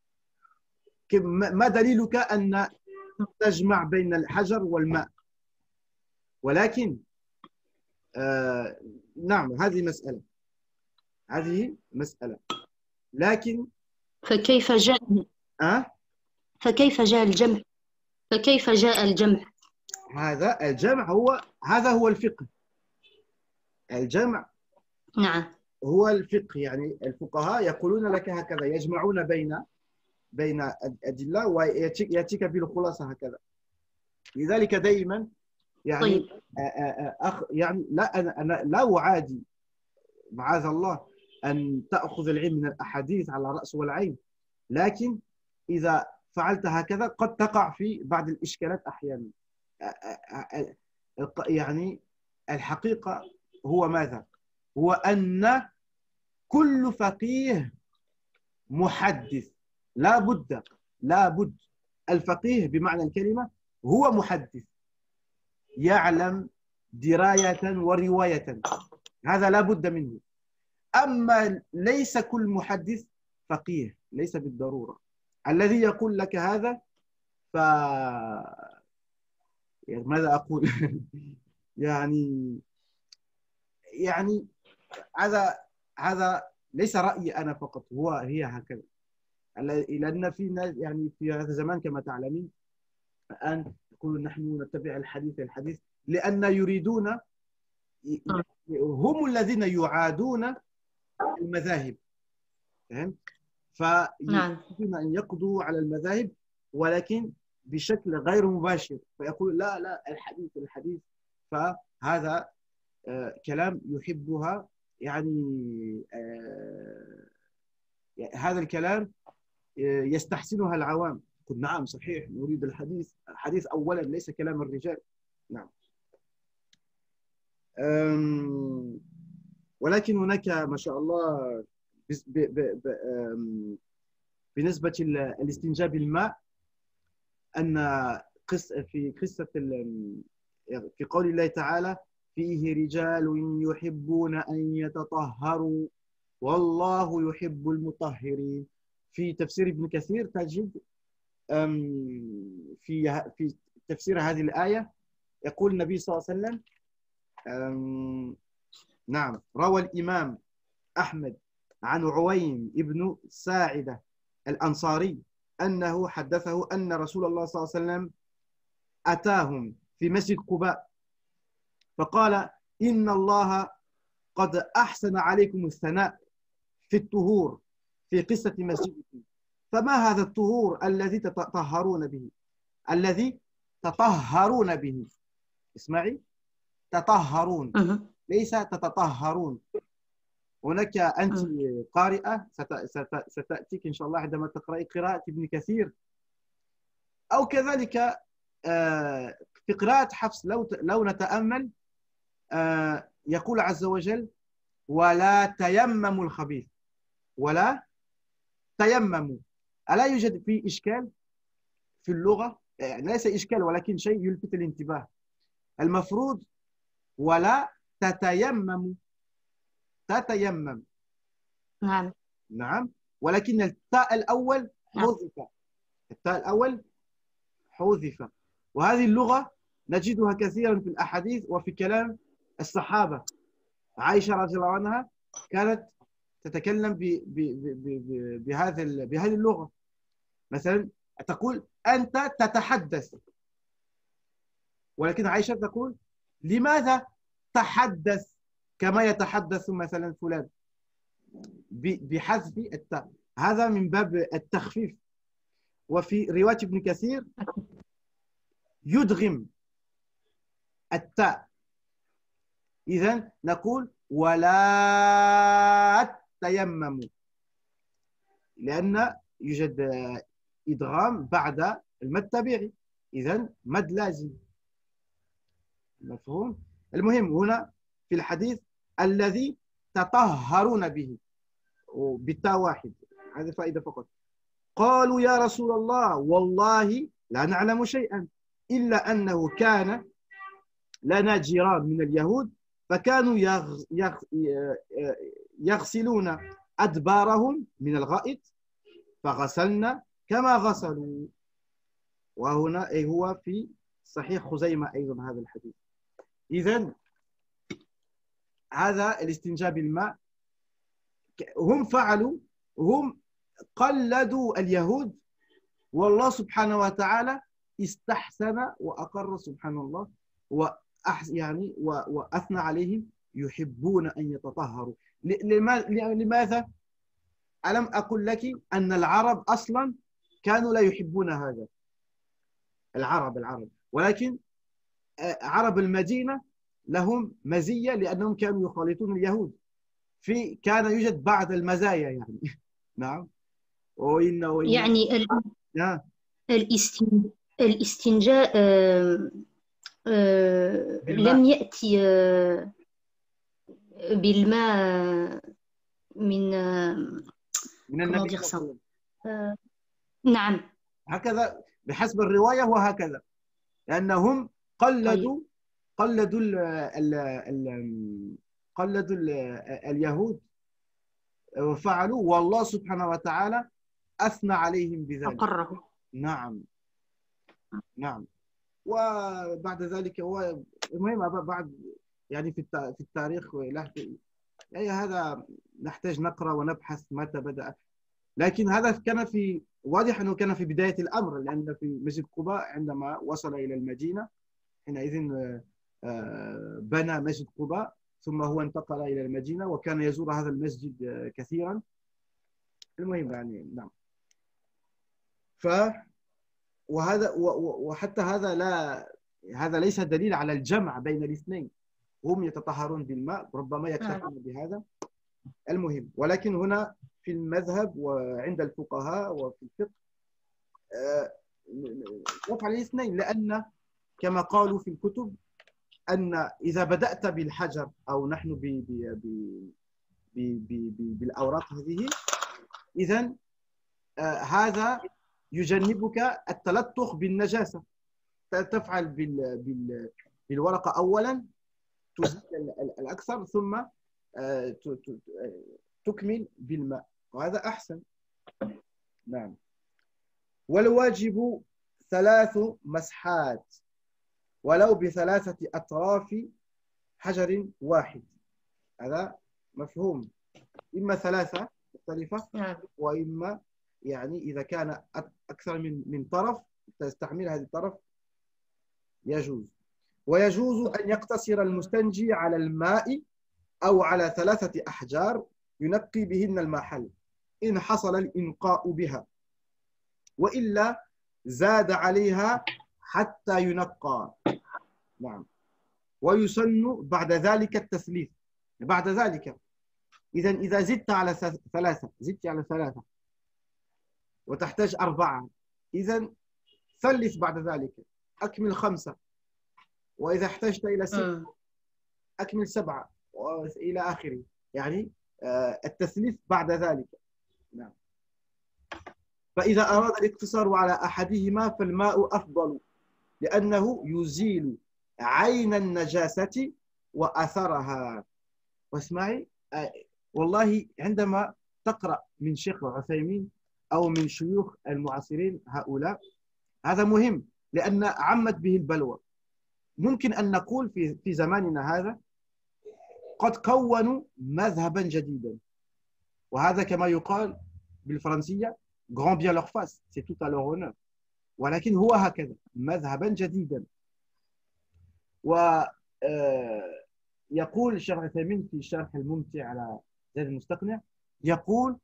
ما دليلك أن تجمع بين الحجر والماء؟ ولكن آه نعم، هذه مسألة، هذه مسألة. لكن
فكيف جاء
أه؟
فكيف جاء الجمع فكيف جاء الجمع
هذا الجمع هو هذا هو الفقه. الجمع
نعم
هو الفقه، يعني الفقهاء يقولون لك هكذا، يجمعون بين بين الأدلة ويأتيك بالخلاصة هكذا. لذلك دائما يعني
طيب.
أخ يعني لا أنا, أنا لا أعادي معاذ الله أن تأخذ العلم من الأحاديث على الرأس والعين، لكن إذا فعلت هكذا قد تقع في بعض الإشكالات أحيانا. يعني الحقيقة هو ماذا؟ هو أن كل فقيه محدث، لا بد لا بد الفقيه بمعنى الكلمة هو محدث، يعلم دراية ورواية، هذا لا بد منه. أما ليس كل محدث فقيه، ليس بالضرورة. الذي يقول لك هذا ف يعني ماذا أقول؟ يعني يعني هذا هذا ليس رأيي أنا فقط، هو هي هكذا. لأن في ناس يعني في هذا الزمان كما تعلمين الآن يقولون نحن نتبع الحديث الحديث لأن يريدون، هم الذين يعادون المذاهب، فهمت؟ فيريدون أن يقضوا على المذاهب ولكن بشكل غير مباشر، فيقول لا لا الحديث الحديث. فهذا آه كلام يحبها يعني آه هذا الكلام آه يستحسنها العوام. قل نعم صحيح نريد الحديث، الحديث أولا ليس كلام الرجال. نعم. ولكن هناك ما شاء الله بالنسبة لاستنجاب الماء أن في قصة في قول الله تعالى فيه رجال يحبون أن يتطهروا والله يحب المطهرين. في تفسير ابن كثير تجد في في تفسير هذه الآية يقول النبي صلى الله عليه وسلم نعم روى الإمام أحمد عن عويم ابن ساعدة الأنصاري أنه حدثه أن رسول الله صلى الله عليه وسلم أتاهم في مسجد قباء فقال إن الله قد أحسن عليكم الثناء في الطهور في قصة مسجدكم، فما هذا الطهور الذي تطهرون به الذي تطهرون به؟ اسمعي، تطهرون ليس تتطهرون. هناك أنت قارئة ستأتيك إن شاء الله عندما تقرأي قراءة ابن كثير أو كذلك في قراءة حفص لو لو نتأمل يقول عز وجل ولا تيمموا الخبيث، ولا تيمموا. ألا يوجد فيه إشكال في اللغة؟ يعني ليس إشكال ولكن شيء يلفت الانتباه. المفروض ولا تتيمموا، تتيمم
نعم
نعم، ولكن التاء الأول حذف، التاء الأول حذف. وهذه اللغة نجدها كثيرا في الأحاديث وفي كلام الصحابة. عائشة رضي الله عنها كانت تتكلم بهذه بهذه اللغة، مثلا تقول أنت تتحدث، ولكن عائشة تقول لماذا تحدث كما يتحدث مثلا فلان، بحذف التاء. هذا من باب التخفيف. وفي رواية ابن كثير يدغم التاء. إذن نقول ولا تيمموا لأن يوجد إدغام بعد المد الطبيعي، إذن مد لازم. مفهوم؟ المهم هنا في الحديث الذي تطهرون به بالتاء واحد، هذه فائدة فقط. قالوا يا رسول الله والله لا نعلم شيئا إلا أنه كان لنا جيران من اليهود فكانوا يغ... يغ... يغسلون أدبارهم من الغائط فغسلنا كما غسلوا. وهنا أي هو في صحيح خزيمة أيضا هذا الحديث. إذن هذا الاستنجاء بالماء هم فعلوا، هم قلدوا اليهود، والله سبحانه وتعالى استحسن وأقر سبحان الله وأحس يعني وأثنى عليهم يحبون أن يتطهروا. لماذا؟ ألم أقل لك أن العرب أصلا كانوا لا يحبون هذا، العرب العرب ولكن عرب المدينة لهم مزية لأنهم كانوا يخالطون اليهود، في كان يوجد بعض المزايا يعني. نعم. وإن وإن
يعني
نعم.
الاستنجاء آه آه لم يأتي آه بالماء من آه
من النبي صلى الله عليه وسلم.
آه نعم
هكذا بحسب الرواية، وهكذا لأنهم قلدوا
طيب.
قلدوا ال ال ال قلدوا ال اليهود وفعلوا، والله سبحانه وتعالى أثنى عليهم بذلك.
أقره.
نعم نعم. وبعد ذلك هو المهم بعد يعني في في التاريخ يعني هذا نحتاج نقرأ ونبحث متى بدأ، لكن هذا كان في واضح أنه كان في بداية الأمر، لأن في مسجد قباء عندما وصل إلى المدينة حينئذ بنى مسجد قباء، ثم هو انتقل إلى المدينة وكان يزور هذا المسجد كثيرا. المهم يعني نعم. ف وهذا وحتى هذا لا هذا ليس دليل على الجمع بين الاثنين، هم يتطهرون بالماء ربما يكتفون بهذا. المهم ولكن هنا في المذهب وعند الفقهاء وفي الفقه يفعل الاثنين، لأن كما قالوا في الكتب أن إذا بدأت بالحجر أو نحن ب ب ب بالأوراق هذه، إذن هذا يجنبك التلطخ بالنجاسة. تفعل بال بال بالورقة أولا، تزيل الأكثر، ثم تكمل بالماء، وهذا أحسن. نعم. والواجب ثلاث مسحات ولو بثلاثة أطراف حجر واحد. هذا مفهوم، إما ثلاثة مختلفة وإما يعني إذا كان أكثر من من طرف تستعمل هذا الطرف يجوز. ويجوز أن يقتصر المستنجي على الماء أو على ثلاثة أحجار ينقي بهن المحل إن حصل الإنقاء بها، وإلا زاد عليها حتى ينقى. نعم. ويسن بعد ذلك التثليث. بعد ذلك إذا إذا زدت على ثلاثة زدت على ثلاثة وتحتاج أربعة، إذا ثلث بعد ذلك، أكمل خمسة، وإذا احتجت إلى ستة أكمل سبعة إلى آخره، يعني التثليث بعد ذلك. نعم. فإذا أراد الاقتصار على أحدهما فالماء أفضل، لأنه يزيل عين النجاسة وأثرها. واسمعي، والله عندما تقرأ من شيخ عثيمين أو من شيوخ المعاصرين هؤلاء، هذا مهم لأن عمت به البلوى. ممكن أن نقول في في زماننا هذا قد كونوا مذهبا جديدا، وهذا كما يقال بالفرنسية grand bien leur face, c'est tout à leur honneur. ولكن هو هكذا مذهبا جديدا. ويقول الشيخ عثيمين في الشرح الممتع على زاد المستقنع، يقول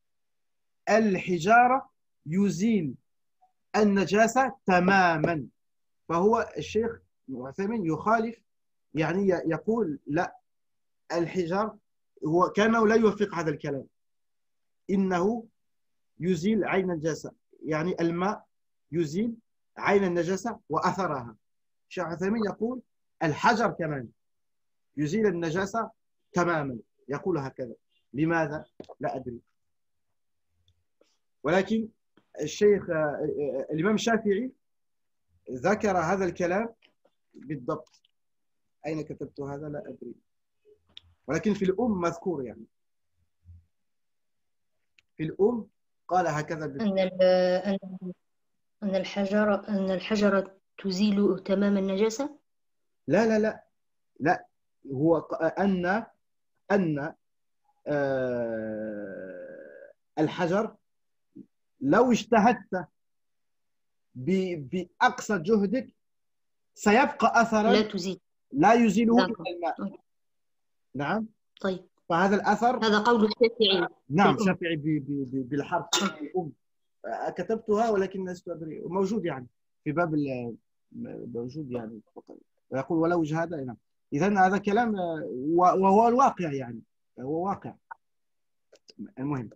الحجارة يزيل النجاسة تماما. فهو الشيخ عثيمين يخالف، يعني يقول لا، الحجار هو كان لا يوافق هذا الكلام، إنه يزيل عين النجاسة، يعني الماء يزيل عين النجاسة وأثرها. الشيخ عثيمين يقول الحجر كمان يزيل النجاسة تماما، يقول هكذا. لماذا؟ لا أدري. ولكن الشيخ الإمام الشافعي ذكر هذا الكلام بالضبط. أين كتبت هذا؟ لا أدري. ولكن في الأم مذكور يعني في الأم قال هكذا بال...
أن ال- أن أن الحجر أن الحجرة تزيل تمام النجاسة.
لا لا لا لا هو ق- أن أن آه الحجر لو اجتهدت ب- بأقصى جهدك سيبقى
لا
أثرا
تزيل.
لا يزيله إلا
داكو.
الماء. نعم.
طيب،
فهذا الأثر
هذا قول الشافعي في
نعم
الأم.
شافعي ب- ب- ب- بالحرف الأم. كتبتها ولكن لست أدري موجود يعني في باب ال- موجود يعني فقط. ويقول ولا وجه هذا نعم. إذا هذا كلام آه، وهو الواقع يعني هو واقع. المهم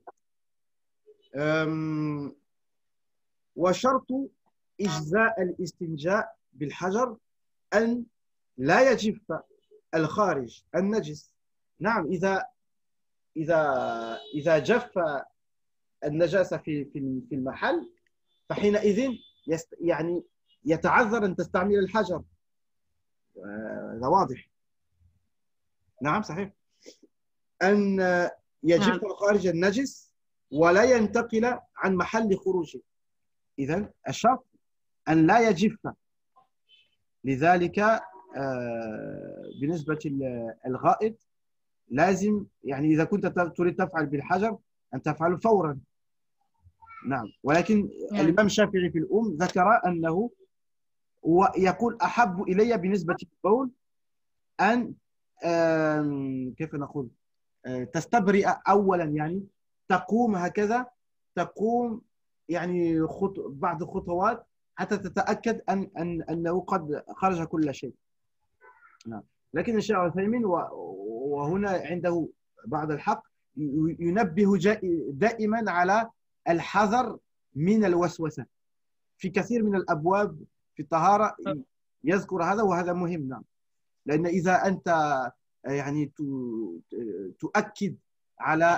أم، وشرط إجزاء الاستنجاء بالحجر أن لا يجف الخارج النجس. نعم إذا إذا إذا جف النجاسة في في في المحل فحينئذ يست يعني يتعذر أن تستعمل الحجر. آه، هذا واضح. نعم صحيح. أن
نعم.
يجف الخارج النجس ولا ينتقل عن محل خروجه. إذن الشرط أن لا يجف. لذلك آه، بالنسبة للغائط لازم يعني إذا كنت تريد تفعل بالحجر أن تفعله فورا. نعم. ولكن
نعم.
الإمام الشافعي في الأم ذكر أنه ويقول أحب إلي بالنسبة للبول أن آم، كيف نقول آه، تستبرئ أولا يعني تقوم هكذا تقوم يعني خط... بعض خطوات حتى تتأكد أن... أن... أنه قد خرج كل شيء. نعم. لكن الشيخ عثيمين و... وهنا عنده بعض الحق ي- ينبه جا... دائما على الحذر من الوسوسة في كثير من الأبواب في الطهارة يذكر هذا وهذا مهم. نعم. لأن إذا أنت يعني تؤكد على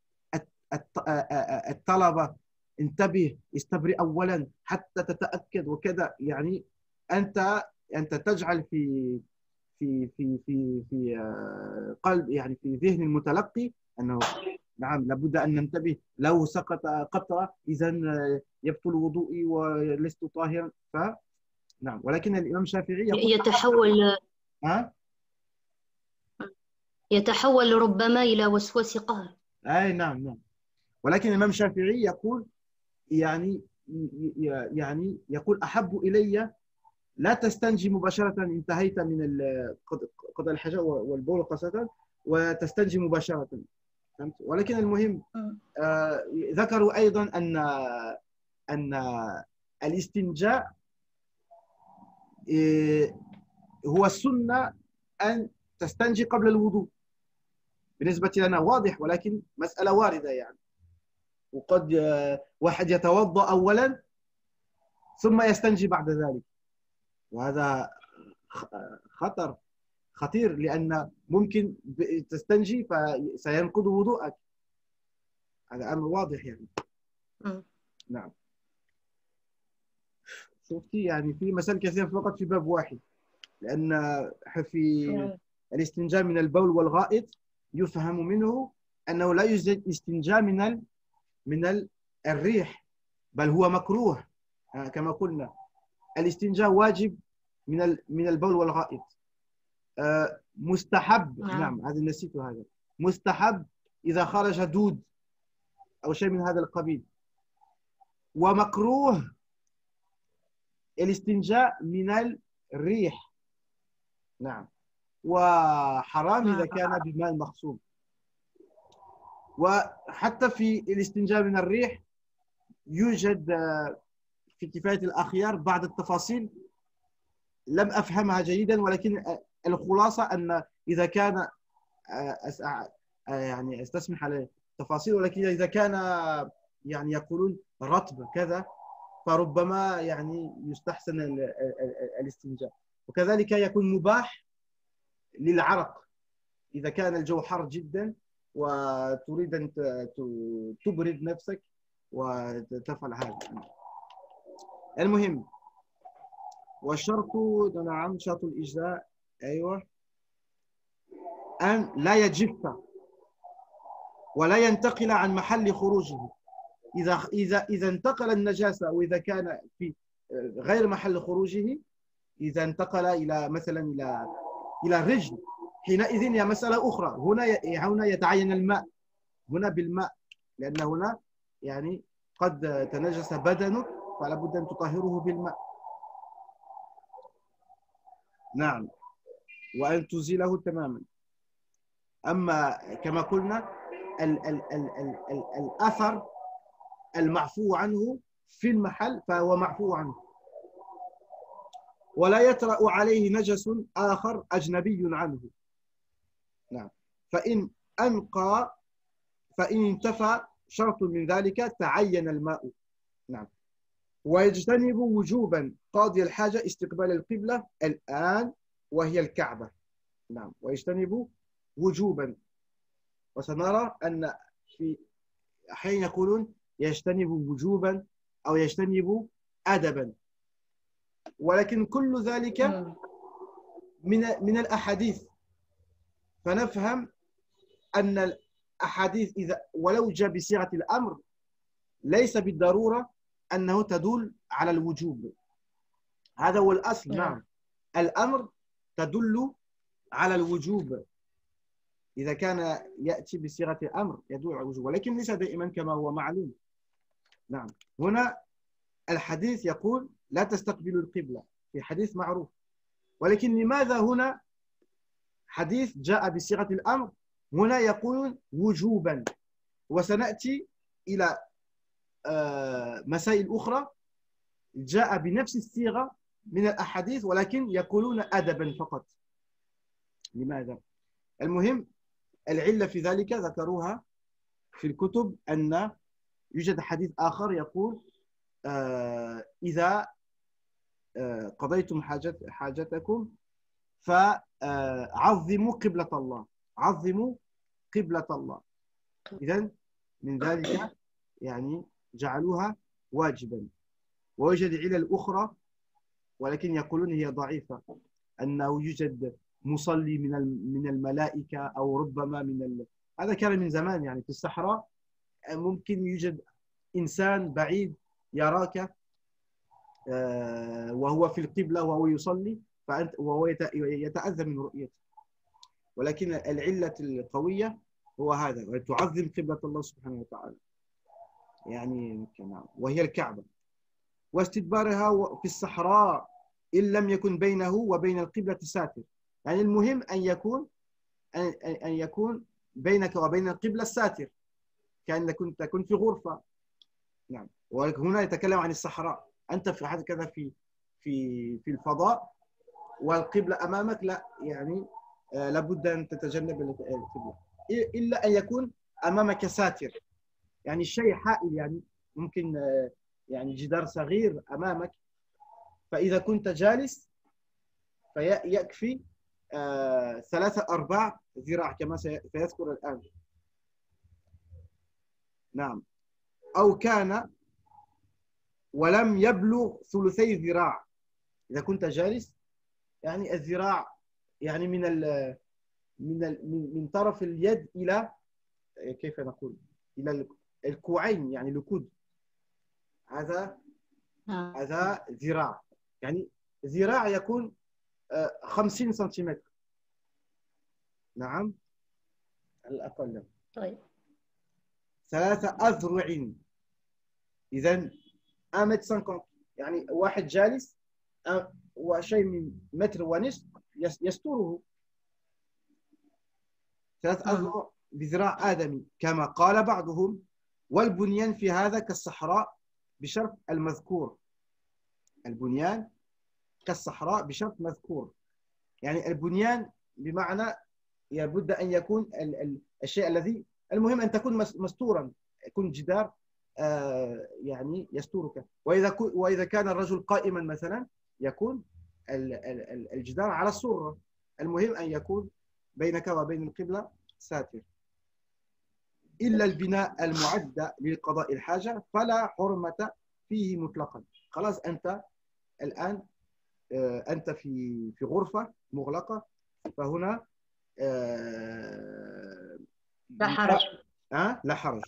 الطلبة انتبه استبرئ أولا حتى تتأكد وكذا يعني أنت أنت تجعل في في في في في قلب يعني في ذهن المتلقي أنه نعم لابد أن ننتبه لو سقط قطرة إذا يبطل وضوئي ولست طاهرا. ف نعم. ولكن الإمام الشافعي يقول
يتحول
ها
يتحول ربما إلى وسواس قهر.
أي نعم نعم. ولكن الإمام الشافعي يقول يعني يعني يقول أحب إلي لا تستنجي مباشرة انتهيت من قضاء الحاجة والبول خاصة وتستنجي مباشرة. فهمت؟ ولكن المهم آه ذكروا أيضا أن أن الاستنجاء آه هو السنة أن تستنجي قبل الوضوء. بالنسبة لنا واضح ولكن مسألة واردة يعني. وقد آه واحد يتوضأ أولا ثم يستنجي بعد ذلك وهذا خطر خطير لأن ممكن تستنجي فسينقض وضوءك. هذا أمر واضح يعني.
م.
نعم. شفتي يعني في مسائل كثيرة فقط في باب واحد لأن في
نعم.
الاستنجاء من البول والغائط يفهم منه أنه لا يوجد استنجاء من ال... من ال... الريح بل هو مكروه كما قلنا. الاستنجاء واجب من ال... من البول والغائط. آه مستحب.
نعم.
نعم هذا نسيت هذا مستحب إذا خرج دود أو شيء من هذا القبيل. ومكروه الاستنجاء من الريح. نعم. وحرام إذا كان بماء مغصوب. وحتى في الاستنجاء من الريح يوجد في كفاية الأخيار بعض التفاصيل لم أفهمها جيدا ولكن الخلاصة أن إذا كان يعني استسمح على التفاصيل ولكن إذا كان يعني يقولون رطب كذا فربما يعني يستحسن الاستنجاء. وكذلك يكون مباح للعرق إذا كان الجو حار جدا وتريد أن تبرد نفسك وتفعل هذا. المهم والشرط نعم شرط الإجزاء أيوة أن لا يجف ولا ينتقل عن محل خروجه. إذا إذا إذا انتقل النجاسة أو إذا كان في غير محل خروجه، إذا انتقل إلى مثلا إلى إلى الرجل، حينئذ هي مسألة أخرى. هنا هنا يتعين الماء، هنا بالماء، لأن هنا يعني قد تنجس بدنك فلا بد أن تطهره بالماء. نعم، وأن تزيله تماما. أما كما قلنا ال ال ال ال ال الأثر المعفو عنه في المحل فهو معفو عنه، ولا يطرأ عليه نجس آخر أجنبي عنه. نعم، فإن أنقى فإن انتفى شرط من ذلك تعين الماء. نعم، ويجتنب وجوبا قاضي الحاجة استقبال القبلة الآن وهي الكعبة. نعم، ويجتنب وجوبا، وسنرى أن في أحيانا يقولون يجتنب وجوبا أو يجتنب أدبا، ولكن كل ذلك من من الأحاديث. فنفهم أن الأحاديث إذا ولو جاء بصيغة الأمر ليس بالضرورة أنه تدل على الوجوب. هذا هو الأصل. نعم، الأمر تدل على الوجوب إذا كان يأتي بصيغة الأمر يدل على الوجوب، ولكن ليس دائما كما هو معلوم. نعم، هنا الحديث يقول لا تستقبلوا القبلة، في حديث معروف، ولكن لماذا هنا حديث جاء بصيغة الأمر هنا يقول وجوبا؟ وسنأتي إلى مسائل أخرى جاء بنفس الصيغة من الأحاديث ولكن يقولون أدبا فقط. لماذا؟ المهم العلة في ذلك ذكروها في الكتب، أن يوجد حديث آخر يقول آه إذا آه قضيتم حاجت حاجتكم فعظموا قبلة الله، عظموا قبلة الله. إذن من ذلك يعني جعلوها واجبا. ويوجد علل أخرى ولكن يقولون هي ضعيفة، أنه يوجد مصلي من من الملائكة أو ربما من ال... هذا كان من زمان، يعني في الصحراء ممكن يوجد إنسان بعيد يراك وهو في القبلة وهو يصلي فأنت وهو يتأذى من رؤيته. ولكن العلة القوية هو هذا، تعظم قبلة الله سبحانه وتعالى يعني كما وهي الكعبة، واستدبارها في الصحراء إن لم يكن بينه وبين القبلة ساتر. يعني المهم أن يكون أن يكون بينك وبين القبلة الساتر، كأنك كنت تكون في غرفة. نعم، وهنا يتكلم عن الصحراء، أنت في حاجة كذا في في في الفضاء والقبلة أمامك، لا يعني آه لابد أن تتجنب القبلة إلا أن يكون أمامك ساتر، يعني شيء حائل، يعني ممكن آه يعني جدار صغير أمامك. فإذا كنت جالس فيكفي آه ثلاثة أرباع ذراع كما سيذكر الآن. نعم، أو كان ولم يبلغ ثلثي ذراع. إذا كنت جالس يعني الذراع يعني من ال من ال من طرف اليد إلى كيف نقول إلى الكوعين، يعني الكود، هذا هذا ذراع. يعني ذراع يكون خمسين سنتيمتر. نعم، الأقل.
طيب،
ثلاثة أذرع، إذن أمت خمسين، يعني واحد جالس وشيء من متر ونصف يستره. ثلاث أذرع بذراع آدمي كما قال بعضهم، والبنيان في هذا كالصحراء بشرط المذكور. البنيان كالصحراء بشرط مذكور، يعني البنيان بمعنى لابد أن يكون الشيء الذي المهم أن تكون مستورا، يكون جدار آه يعني يستورك. وإذا وإذا كان الرجل قائما مثلا يكون الجدار على السرة. المهم أن يكون بينك وبين القبلة ساتر. إلا البناء المعد لقضاء الحاجة فلا حرمة فيه مطلقا. خلاص أنت الآن آه أنت في في غرفة مغلقة، فهنا آه
لا حرج.
آه لا حرج.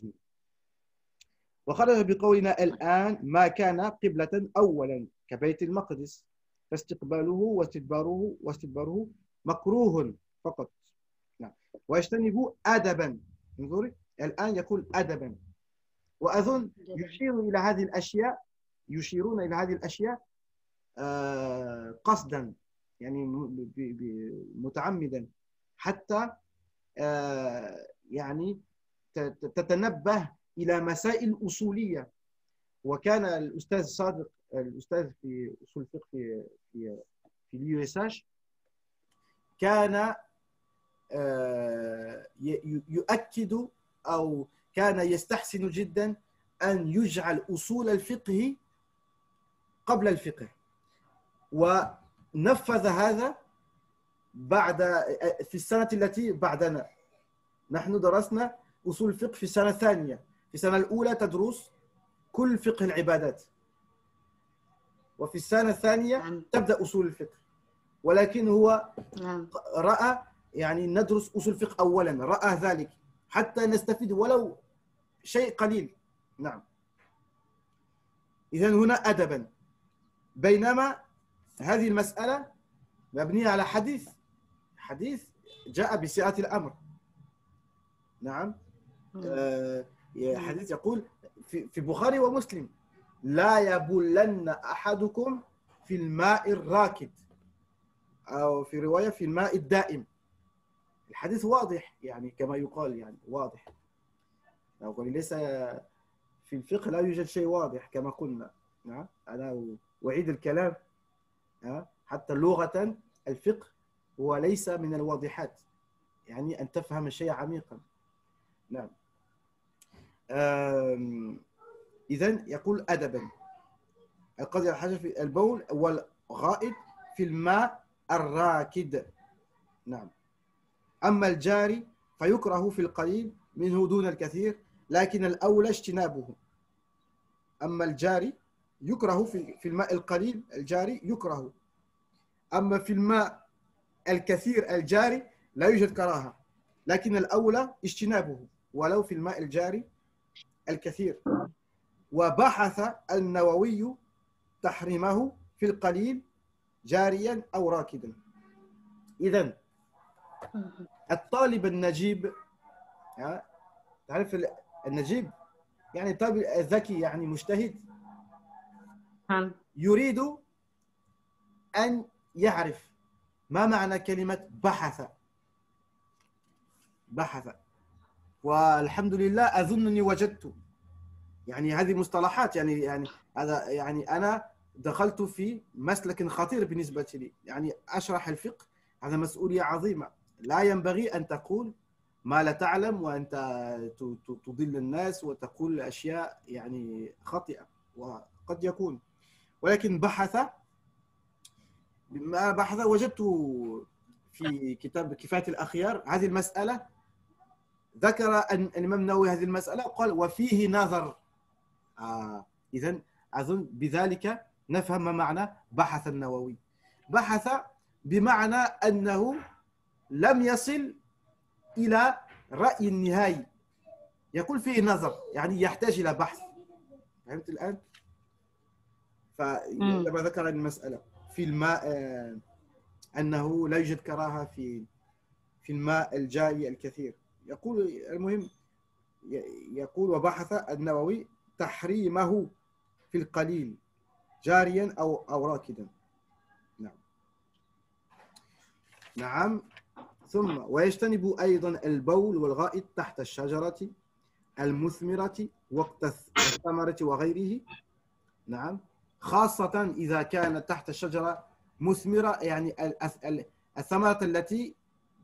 وخرج بقولنا الآن ما كان قبلة أولا كبيت المقدس، فاستقباله واستدباره واستدباره مكروه فقط. نعم. ويجتنبوا أدبا. انظري الآن يقول أدبا، وأظن يشير إلى هذه الأشياء، يشيرون إلى هذه الأشياء آه قصدا، يعني متعمدا، حتى آه يعني تتنبه إلى مسائل أصولية. وكان الأستاذ صادق، الأستاذ في أصول الفقه في في في اليو اس اش، كان يؤكد أو كان يستحسن جدا أن يجعل أصول الفقه قبل الفقه، ونفذ هذا بعد في السنة التي بعدنا. نحن درسنا أصول الفقه في السنة الثانية، في السنة الأولى تدرس كل فقه العبادات، وفي السنة الثانية
نعم.
تبدأ أصول الفقه. ولكن هو
نعم.
رأى يعني ندرس أصول الفقه أولا، رأى ذلك حتى نستفيد ولو شيء قليل. نعم. إذن هنا أدبا، بينما هذه المسألة مبنية على حديث حديث جاء بصيغة الأمر. نعم. آه حديث يقول في في البخاري ومسلم: لا يبلن أحدكم في الماء الراكد، أو في رواية في الماء الدائم. الحديث واضح، يعني كما يقال، يعني واضح. أقول ليس في الفقه لا يوجد شيء واضح كما قلنا. نعم. أنا أعيد الكلام، حتى لغة الفقه هو ليس من الواضحات، يعني أن تفهم الشيء عميقا. نعم. إذن يقول أدبا القدر الحاجة في البول والغائط في الماء الراكد. نعم. أما الجاري فيكره في القليل منه دون الكثير، لكن الأولى اجتنابه. أما الجاري يكره في في الماء القليل، الجاري يكره. أما في الماء الكثير الجاري لا يوجد كراهة، لكن الأولى اجتنابه ولو في الماء الجاري الكثير. وبحث النووي تحريمه في القليل جاريا أو راكدا. إذن الطالب النجيب، تعرف النجيب يعني طالب ذكي، يعني مجتهد، يريد أن يعرف ما معنى كلمة بحث. بحث والحمد لله أظنني وجدت، يعني هذه مصطلحات، يعني يعني هذا يعني أنا دخلت في مسلك خطير بالنسبة لي، يعني أشرح الفقه، هذا مسؤولية عظيمة. لا ينبغي أن تقول ما لا تعلم، وأنت تضل الناس وتقول أشياء يعني خاطئة، وقد يكون. ولكن بحث ما بحث وجدت في كتاب كفاية الأخيار هذه المسألة، ذكر أن الإمام النووي هذه المسألة وقال وفيه نظر. آه. إذن أظن بذلك نفهم ما معنى بحث النووي. بحث بمعنى أنه لم يصل إلى رأي النهائي، يقول فيه نظر، يعني يحتاج إلى بحث. فهمت الآن؟ فلما ذكر المسألة في الماء آه أنه لا يوجد كراهة في في الماء الجاري الكثير، يقول المهم يقول وبحث النووي تحريمه في القليل جاريا أو أو راكدا. نعم. نعم. ثم ويجتنب أيضا البول والغائط تحت الشجرة المثمرة وقت الثمرة وغيره. نعم. خاصة إذا كانت تحت الشجرة مثمرة، يعني الثمرة التي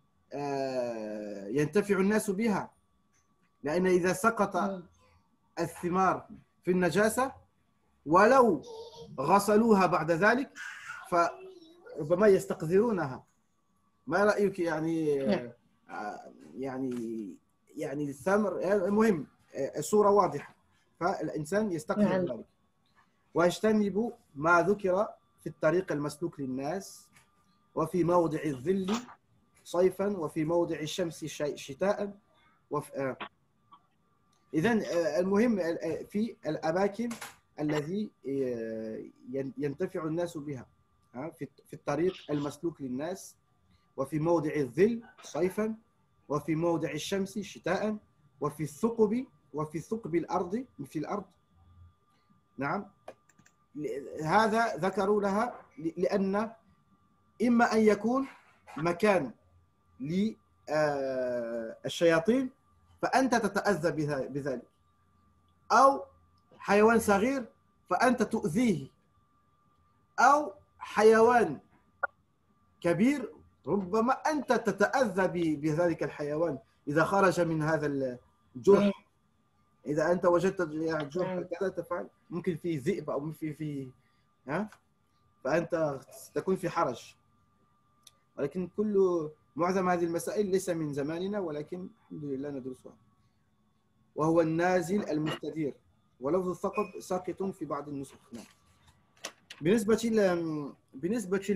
ينتفع الناس بها، لأن إذا سقط الثمار في النجاسة ولو غسلوها بعد ذلك فربما يستقذرونها. ما رأيك؟ يعني يعني يعني الثمر المهم الصورة واضحة، فالإنسان يستقذر ذلك. ويجتنب ما ذكر في الطريق المسلوك للناس وفي موضع الظل صيفا وفي موضع الشمس شتاء. إذن المهم في الأماكن الذي ينتفع الناس بها، في الطريق المسلوك للناس، وفي موضع الظل صيفا، وفي موضع الشمس شتاء، وفي الثقب وفي ثقب الأرض في الأرض. نعم، هذا ذكروا لها لأن إما أن يكون مكان للشياطين فأنت تتأذى بذلك، أو حيوان صغير فأنت تؤذيه، أو حيوان كبير ربما أنت تتأذى بذلك الحيوان إذا خرج من هذا الجرح. إذا أنت وجدت جرح كذا تفعل، ممكن فيه ذئب أو في في ها، فأنت تكون في حرج. ولكن كل معظم هذه المسائل ليس من زماننا، ولكن الحمد لله ندرسها. وهو النازل المستدير، ولفظ الثقب ساقط في بعض النسخ. نعم. بالنسبة ل بالنسبة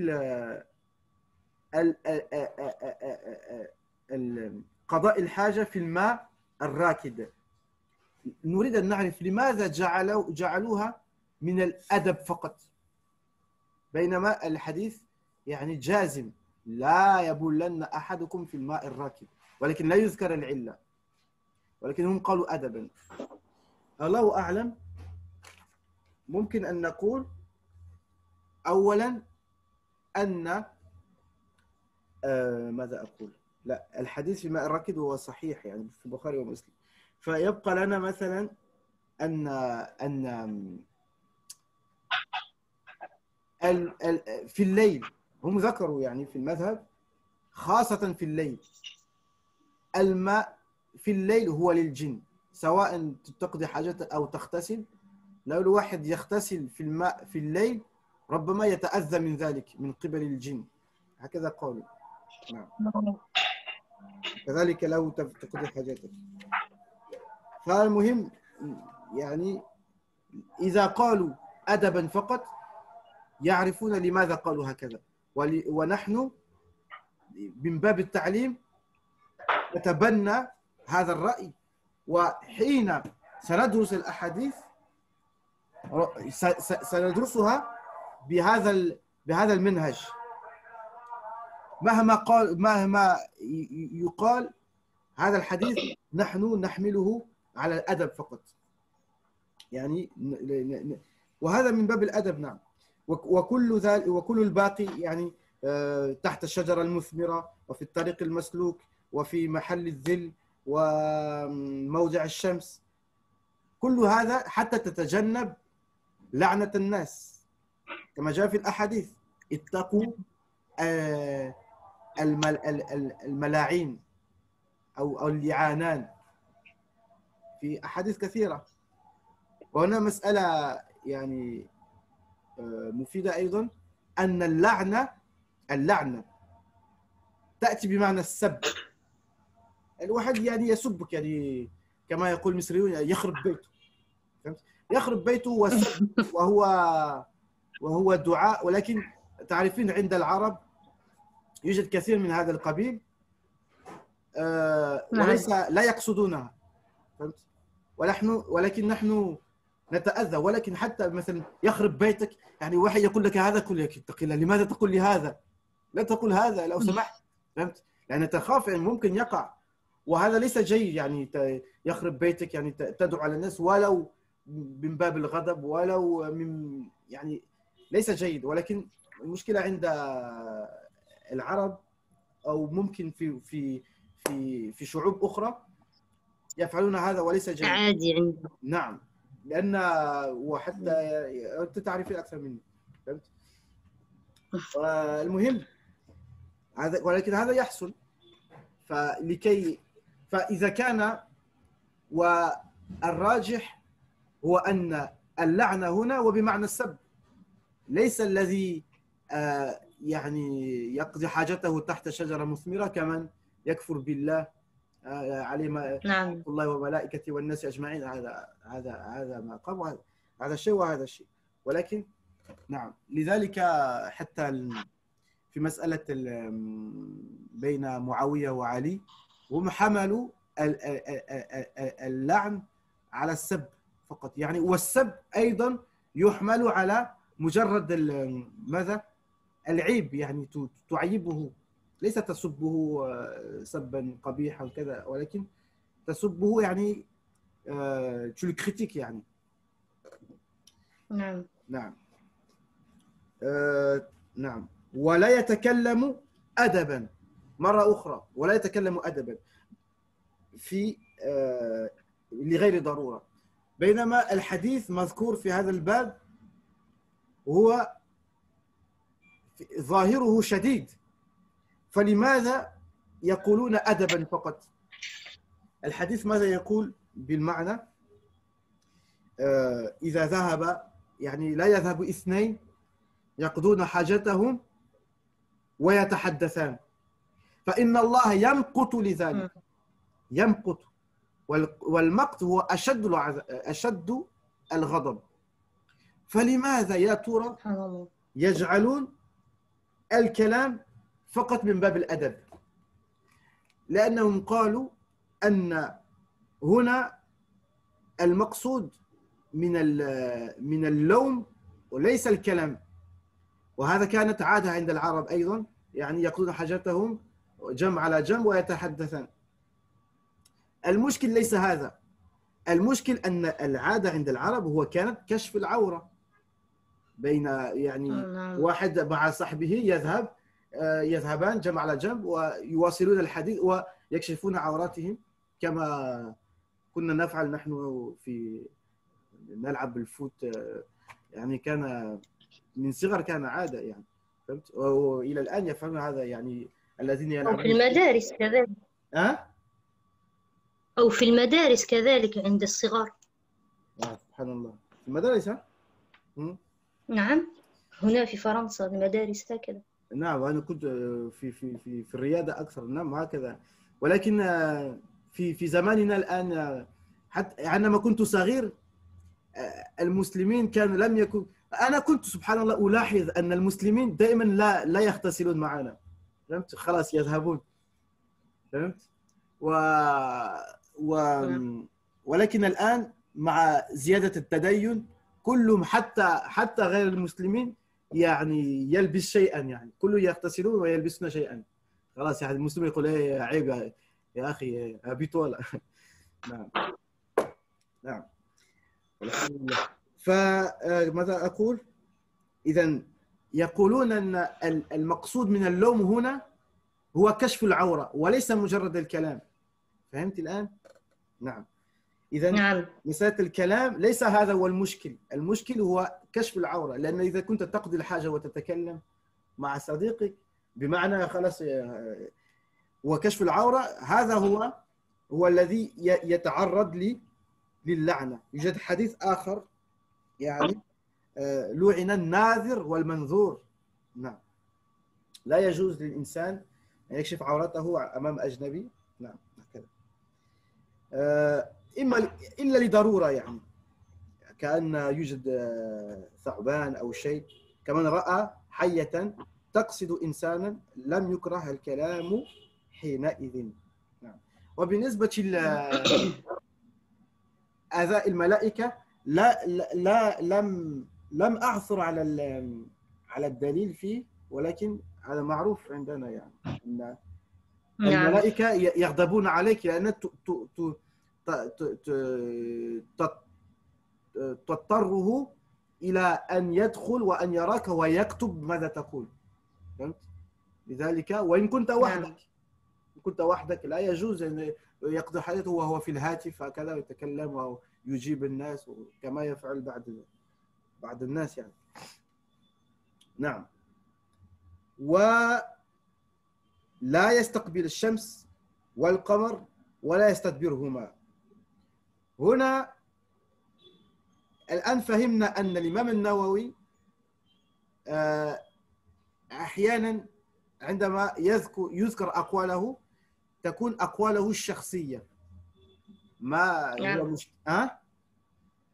ل قضاء الحاجة في الماء الراكد، نريد أن نعرف لماذا جعلوا جعلوها من الأدب فقط، بينما الحديث يعني جازم لا يبولن أحدكم في الماء الراكد، ولكن لا يذكر العلة، ولكن هم قالوا أدبا. الله أعلم. ممكن أن نقول أولا أن آه ماذا أقول؟ لا، الحديث في الماء الراكد هو صحيح يعني في البخاري ومسلم، فيبقى لنا مثلا أن أن في الليل، هم ذكروا يعني في المذهب خاصة في الليل، الماء في الليل هو للجن، سواء تقضي حاجته أو تغتسل. لو الواحد يغتسل في الماء في الليل ربما يتأذى من ذلك من قبل الجن، هكذا قالوا. نعم. كذلك لو تقضي حاجتك. فالمهم يعني إذا قالوا أدبا فقط يعرفون لماذا قالوا هكذا، ونحن من باب التعليم نتبنى هذا الرأي، وحين سندرس الأحاديث سندرسها بهذا بهذا المنهج، مهما قال مهما يقال هذا الحديث نحن نحمله على الأدب فقط، يعني وهذا من باب الأدب. نعم. وكل ذلك وكل الباقي يعني تحت الشجرة المثمرة، وفي الطريق المسلوك، وفي محل الذل، وموضع الشمس، كل هذا حتى تتجنب لعنة الناس، كما جاء في الأحاديث: اتقوا الملاعين أو اللعانان، في أحاديث كثيرة. وهنا مسألة يعني مفيدة أيضا، أن اللعنة اللعنة تأتي بمعنى السب. الواحد يعني يسبك، يعني كما يقول المصريون يخرب بيته، فهمت؟ يخرب بيته وسب، وهو وهو دعاء، ولكن تعرفين عند العرب يوجد كثير من هذا القبيل وليس لا يقصدونها، فهمت؟ ونحن ولكن نحن نتأذى. ولكن حتى مثلا يخرب بيتك، يعني واحد يقول لك هذا، كل لك اتق الله، لماذا تقول لي هذا؟ لا تقول هذا لو سمحت، فهمت؟ يعني تخاف ان ممكن يقع، وهذا ليس جيد. يعني يخرب بيتك يعني تدعو على الناس ولو من باب الغضب، ولو من يعني ليس جيد. ولكن المشكلة عند العرب، او ممكن في في في في شعوب اخرى يفعلون هذا وليس جيد،
عادي عندهم.
نعم، لأن وحتى أنت تعرفين أكثر مني، فهمت؟ المهم هذا، ولكن هذا يحصل. فلكي فإذا كان، والراجح هو أن اللعنة هنا وبمعنى السب، ليس الذي يعني يقضي حاجته تحت شجرة مثمرة كمن يكفر بالله عليه ما
نعم.
الله وملائكته والناس أجمعين. هذا هذا هذا ما قام، هذا الشيء وهذا الشيء. ولكن نعم، لذلك حتى في مسألة بين معاوية وعلي، هم حملوا اللعن على السب فقط يعني، والسب أيضا يحمل على مجرد ماذا؟ العيب، يعني تعيبه، ليس تسبه سبا قبيحا كذا، ولكن تسبه يعني tu le critiques يعني.
نعم.
نعم. آه نعم. ولا يتكلم أدبا، مرة أخرى، ولا يتكلم أدبا في آه لغير ضرورة، بينما الحديث مذكور في هذا الباب هو ظاهره شديد، فلماذا يقولون أدبا فقط؟ الحديث ماذا يقول بالمعنى؟ آه إذا ذهب، يعني لا يذهب اثنين يقضون حاجتهم ويتحدثان، فإن الله يمقت لذلك، يمقت، والمقت هو أشد أشد الغضب. فلماذا يا ترى يجعلون الكلام فقط من باب الأدب؟ لأنهم قالوا أن هنا المقصود من من اللوم وليس الكلام، وهذا كانت عادة عند العرب أيضا، يعني يقضون حاجتهم جنب على جنب ويتحدثان. المشكل ليس هذا، المشكل أن العادة عند العرب هو كانت كشف العورة بين يعني واحد مع صاحبه، يذهب يذهبان جنب على جنب ويواصلون الحديث ويكشفون عوراتهم، كما كنا نفعل نحن في نلعب بالفوت، يعني كان من صغر كان عادة يعني، فهمت؟ وإلى الآن يفعلون هذا يعني الذين يلعبون.
أو في المدارس كذلك.
أه؟
أو في المدارس كذلك عند الصغار.
آه سبحان الله، في المدارس ها؟
نعم، هنا في فرنسا المدارس هكذا.
نعم، أنا كنت في في في في الرياضة أكثر، نعم هكذا، ولكن في في زماننا الآن، حتى عندما كنت صغير المسلمين كانوا لم يكن، أنا كنت سبحان الله ألاحظ أن المسلمين دائما لا لا يغتسلون معنا، فهمت؟ خلاص يذهبون، فهمت؟ و و ولكن الآن مع زيادة التدين كلهم، حتى حتى غير المسلمين يعني يلبس شيئا، يعني كله يغتسلون ويلبسون شيئا، خلاص يعني المسلم يقول ايه عيب يا, يا اخي ابيت ولا. نعم نعم. فماذا اقول؟ اذا يقولون ان المقصود من اللوم هنا هو كشف العورة وليس مجرد الكلام، فهمت الآن؟ نعم. إذا
نعم.
مسألة الكلام ليس هذا هو المشكل، المشكل هو كشف العورة، لأن إذا كنت تقضي الحاجة وتتكلم مع صديقك بمعنى خلاص وكشف العورة، هذا هو هو الذي يتعرض لي للعنة. يوجد حديث آخر يعني لعن الناذر والمنذور. نعم، لا يجوز للإنسان أن يكشف عورته أمام أجنبي. نعم هكذا، إما إلا لضرورة، يعني كأن يوجد ثعبان أو شيء، كمن رأى حية تقصد إنسانا لم يكره الكلام حينئذ. نعم. وبالنسبة لأذى الملائكة لا لا لم لم أعثر على على الدليل فيه، ولكن هذا معروف عندنا يعني أن الملائكة يغضبون عليك لأن تضطره إلى أن يدخل وأن يراك ويكتب ماذا تقول، فهمت؟ لذلك وإن كنت وحدك، إن كنت وحدك لا يجوز أن يقضي حياته وهو في الهاتف هكذا ويتكلم ويجيب الناس كما يفعل بعض بعض الناس يعني. نعم. ولا يستقبل الشمس والقمر ولا يستدبرهما. هنا الآن فهمنا أن الإمام النووي أحيانا عندما يذكر يذكر أقواله تكون أقواله الشخصية، ما
نعم.
هو مش... أه؟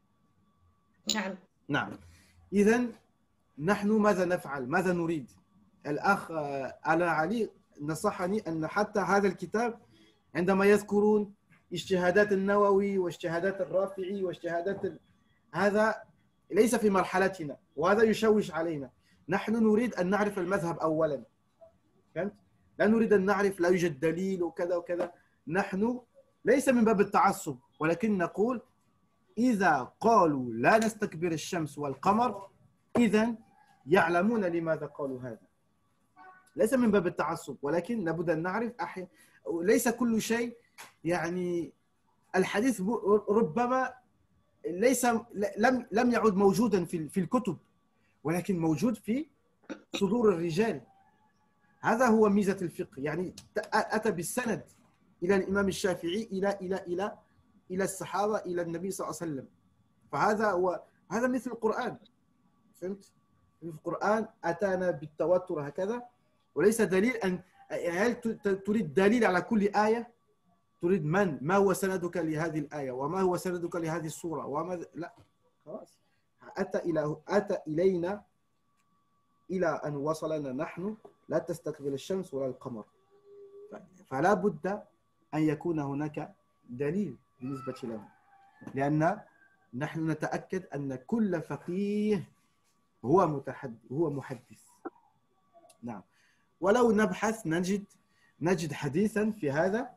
نعم
نعم. إذن نحن ماذا نفعل؟ ماذا نريد؟ الأخ على علي نصحني أن حتى هذا الكتاب عندما يذكرون اجتهادات النووي واجتهادات الرافعي واجتهادات ال... هذا ليس في مرحلتنا، وهذا يشوش علينا. نحن نريد أن نعرف المذهب أولا، فهمت؟ لا نريد أن نعرف لا يوجد دليل وكذا وكذا. نحن ليس من باب التعصب، ولكن نقول إذا قالوا لا نستكبر الشمس والقمر إذن يعلمون لماذا قالوا هذا. ليس من باب التعصب، ولكن لابد أن نعرف أحيانا ليس كل شيء يعني الحديث ربما ليس لم لم يعد موجودا في في الكتب، ولكن موجود في صدور الرجال. هذا هو ميزة الفقه، يعني أتى بالسند إلى الإمام الشافعي إلى إلى إلى إلى الصحابة إلى النبي صلى الله عليه وسلم. فهذا هو هذا مثل القرآن، فهمت؟ في القرآن أتانا بالتواتر هكذا، وليس دليل أن هل تريد دليل على كل آية؟ تريد من ما هو سندك لهذه الآية وما هو سندك لهذه السورة وما لا، خلاص أتى إلى أتى إلينا إلى أن وصلنا نحن لا تستقبل الشمس ولا القمر. فلا بد أن يكون هناك دليل بالنسبة لنا، لأن نحن نتأكد أن كل فقيه هو متحدث هو محدث. نعم، ولو نبحث نجد نجد حديثا في هذا،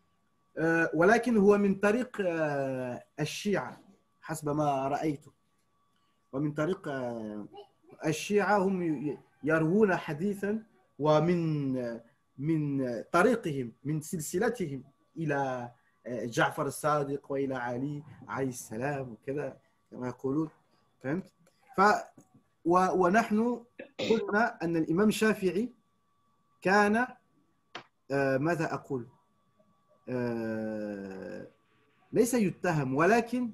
ولكن هو من طريق الشيعة حسب ما رأيته. ومن طريق الشيعة هم يروون حديثا، ومن من طريقهم من سلسلتهم إلى جعفر الصادق وإلى علي عليه السلام وكذا كما يقولون، فهمت؟ ف ونحن قلنا أن الإمام الشافعي كان ماذا أقول ليس يتهم، ولكن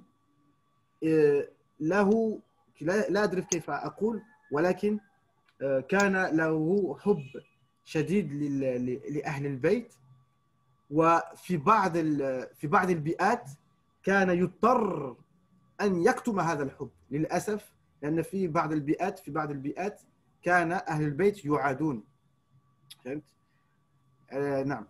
له لا أدري كيف أقول، ولكن كان له حب شديد لأهل البيت. وفي بعض في بعض البيئات كان يضطر أن يكتم هذا الحب للأسف، لأن في بعض البيئات في بعض البيئات كان أهل البيت يعادون، فهمت؟ آه نعم.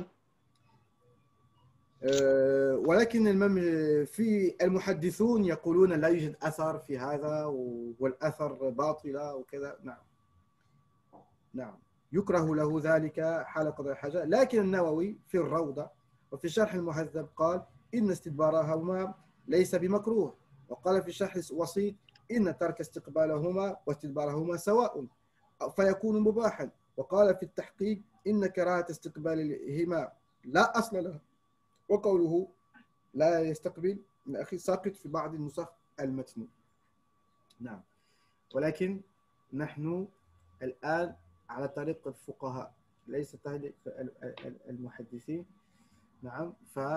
آه ولكن المم في المحدثون يقولون لا يوجد أثر في هذا والأثر باطلة وكذا. نعم نعم يكره له ذلك حال قضاء الحاجة. لكن النووي في الروضة وفي شرح المهذب قال إن استدبارهما ليس بمكروه، وقال في شرح الوسيط إن ترك استقبالهما واستدبارهما سواء فيكون مباحا، وقال في التحقيق إن كراهة استقبالهما لا أصل لها، وقوله لا يستقبل من أخي ساقط في بعض النسخ المتن. نعم، ولكن نحن الآن على طريق الفقهاء ليس طريق المحدثين. نعم،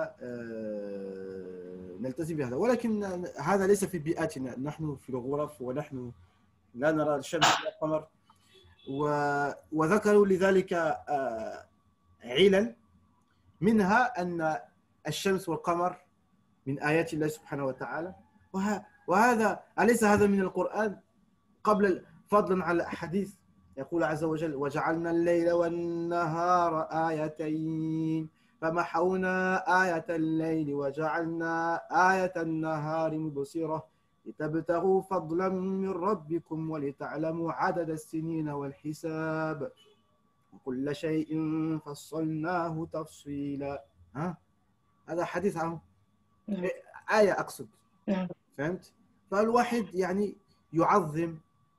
فنلتزم بهذا، ولكن هذا ليس في بيئاتنا. نحن في الغرف ونحن لا نرى الشمس ولا القمر، وذكروا لذلك علل، منها أن الشمس والقمر من آيات الله سبحانه وتعالى، وهذا أليس هذا من القرآن قبل فضلا على الأحاديث؟ يقول عز وجل وجعلنا الليل والنهار آيتين فمحونا آية الليل وجعلنا آية النهار مبصرة لتبتغوا فضلا من ربكم ولتعلموا عدد السنين والحساب وكل شيء فصلناه تفصيلا. ها، هذا حديث عنه، آية أقصد، فهمت؟ فالواحد يعني يعظم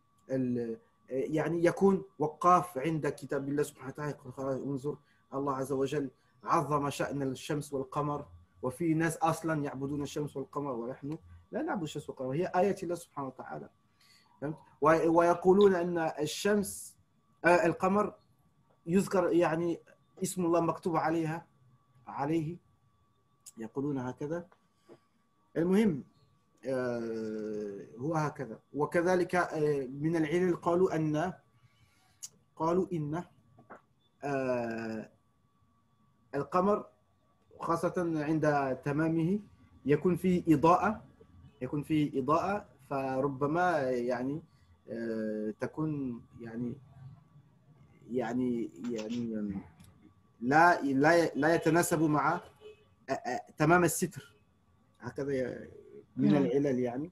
يعني يكون وقاف عند كتاب الله سبحانه وتعالى، يقول انظر الله عز وجل عظم شأن الشمس والقمر، وفي ناس أصلا يعبدون الشمس والقمر ونحن لا نعبد الشمس والقمر، هي آيات الله سبحانه وتعالى، فهمت؟ ويقولون أن الشمس آه القمر يذكر يعني اسم الله مكتوب عليها عليه، يقولون هكذا. المهم آه هو هكذا. وكذلك آه من العلل قالوا أن قالوا إن آه القمر خاصة عند تمامه يكون فيه إضاءة يكون فيه إضاءة فربما يعني آه تكون يعني يعني يعني لا لا لا يتناسب مع تمام الستر، هكذا من
نعم.
العلل يعني.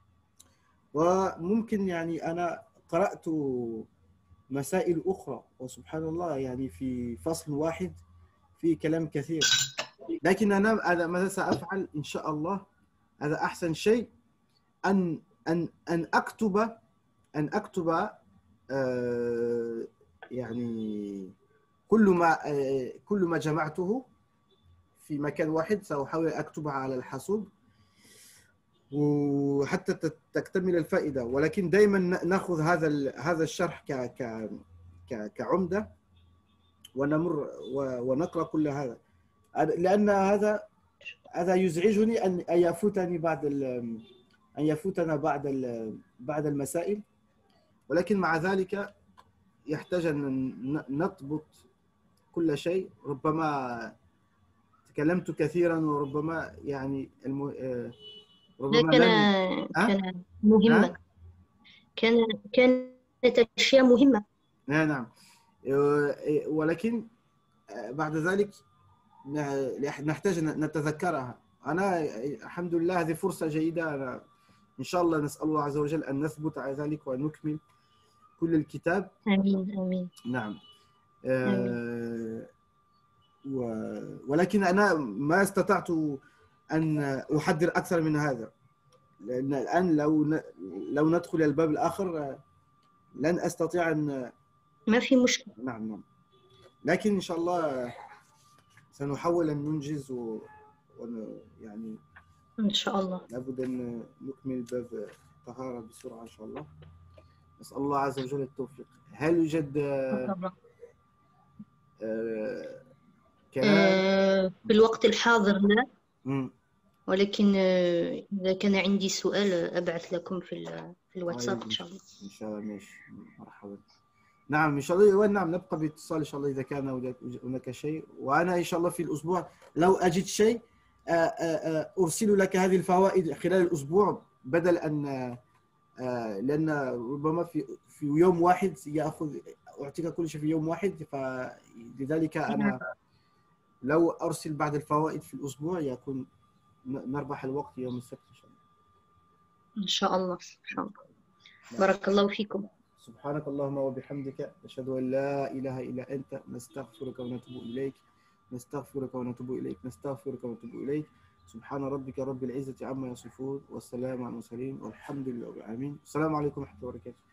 وممكن يعني أنا قرأت مسائل أخرى، وسبحان الله يعني في فصل واحد في كلام كثير. لكن أنا هذا ماذا سأفعل إن شاء الله؟ هذا أحسن شيء، أن أن أن أكتب أن أكتب آه يعني كل ما آه كل ما جمعته في مكان واحد، سأحاول أكتبها على الحاسوب وحتى تكتمل الفائدة. ولكن دائما نأخذ هذا هذا الشرح ك ك كعمدة، ونمر ونقرأ كل هذا، لأن هذا هذا يزعجني أن يفوتني بعد أن يفوتنا بعد بعد المسائل. ولكن مع ذلك يحتاج أن نضبط كل شيء. ربما تكلمت كثيرا، وربما يعني الم...
لا،
ربما
كان
لن
كان مهما
أه؟
كان كانت أشياء مهمة.
نعم، ولكن بعد ذلك نحتاج نتذكرها. أنا الحمد لله هذه فرصة جيدة. أنا إن شاء الله نسأل الله عز وجل أن نثبت على ذلك ونكمل كل الكتاب.
آمين آمين.
نعم.
آمين.
أه و... ولكن أنا ما استطعت أن أحضر أكثر من هذا، لأن الآن لو ن... لو ندخل الباب الآخر لن أستطيع أن.
ما في مشكلة.
نعم نعم. لكن إن شاء الله سنحاول أن ننجز و... و... يعني
إن شاء الله
لابد أن نكمل باب الطهارة بسرعة إن شاء الله. نسأل الله عز وجل التوفيق. هل يوجد
طبعا.
آه... كلام؟
آه في الوقت الحاضر لا،
مم.
ولكن آه إذا كان عندي سؤال أبعث لكم في في الواتساب إن شاء الله.
إن شاء الله. ماشي، مرحبا. نعم إن شاء الله. نعم نبقى باتصال إن شاء الله إذا كان هناك شيء. وأنا إن شاء الله في الأسبوع لو أجد شيء أرسل لك هذه الفوائد خلال الأسبوع، بدل أن لأن ربما في في يوم واحد يأخذ أعطيك كل شيء في يوم واحد، فلذلك أنا لو أرسل بعض الفوائد في الأسبوع يكون نربح الوقت يوم السبت إن شاء الله.
إن شاء الله إن شاء الله. بارك الله فيكم.
سبحانك اللهم وبحمدك، نشهد أن لا إله إلا أنت، نستغفرك ونتوب إليك نستغفرك ونتوب إليك نستغفرك ونتوب إليك سبحان ربك رب العزة عما يصفون، والسلام على المرسلين، والحمد لله رب العالمين. السلام عليكم ورحمة الله وبركاته.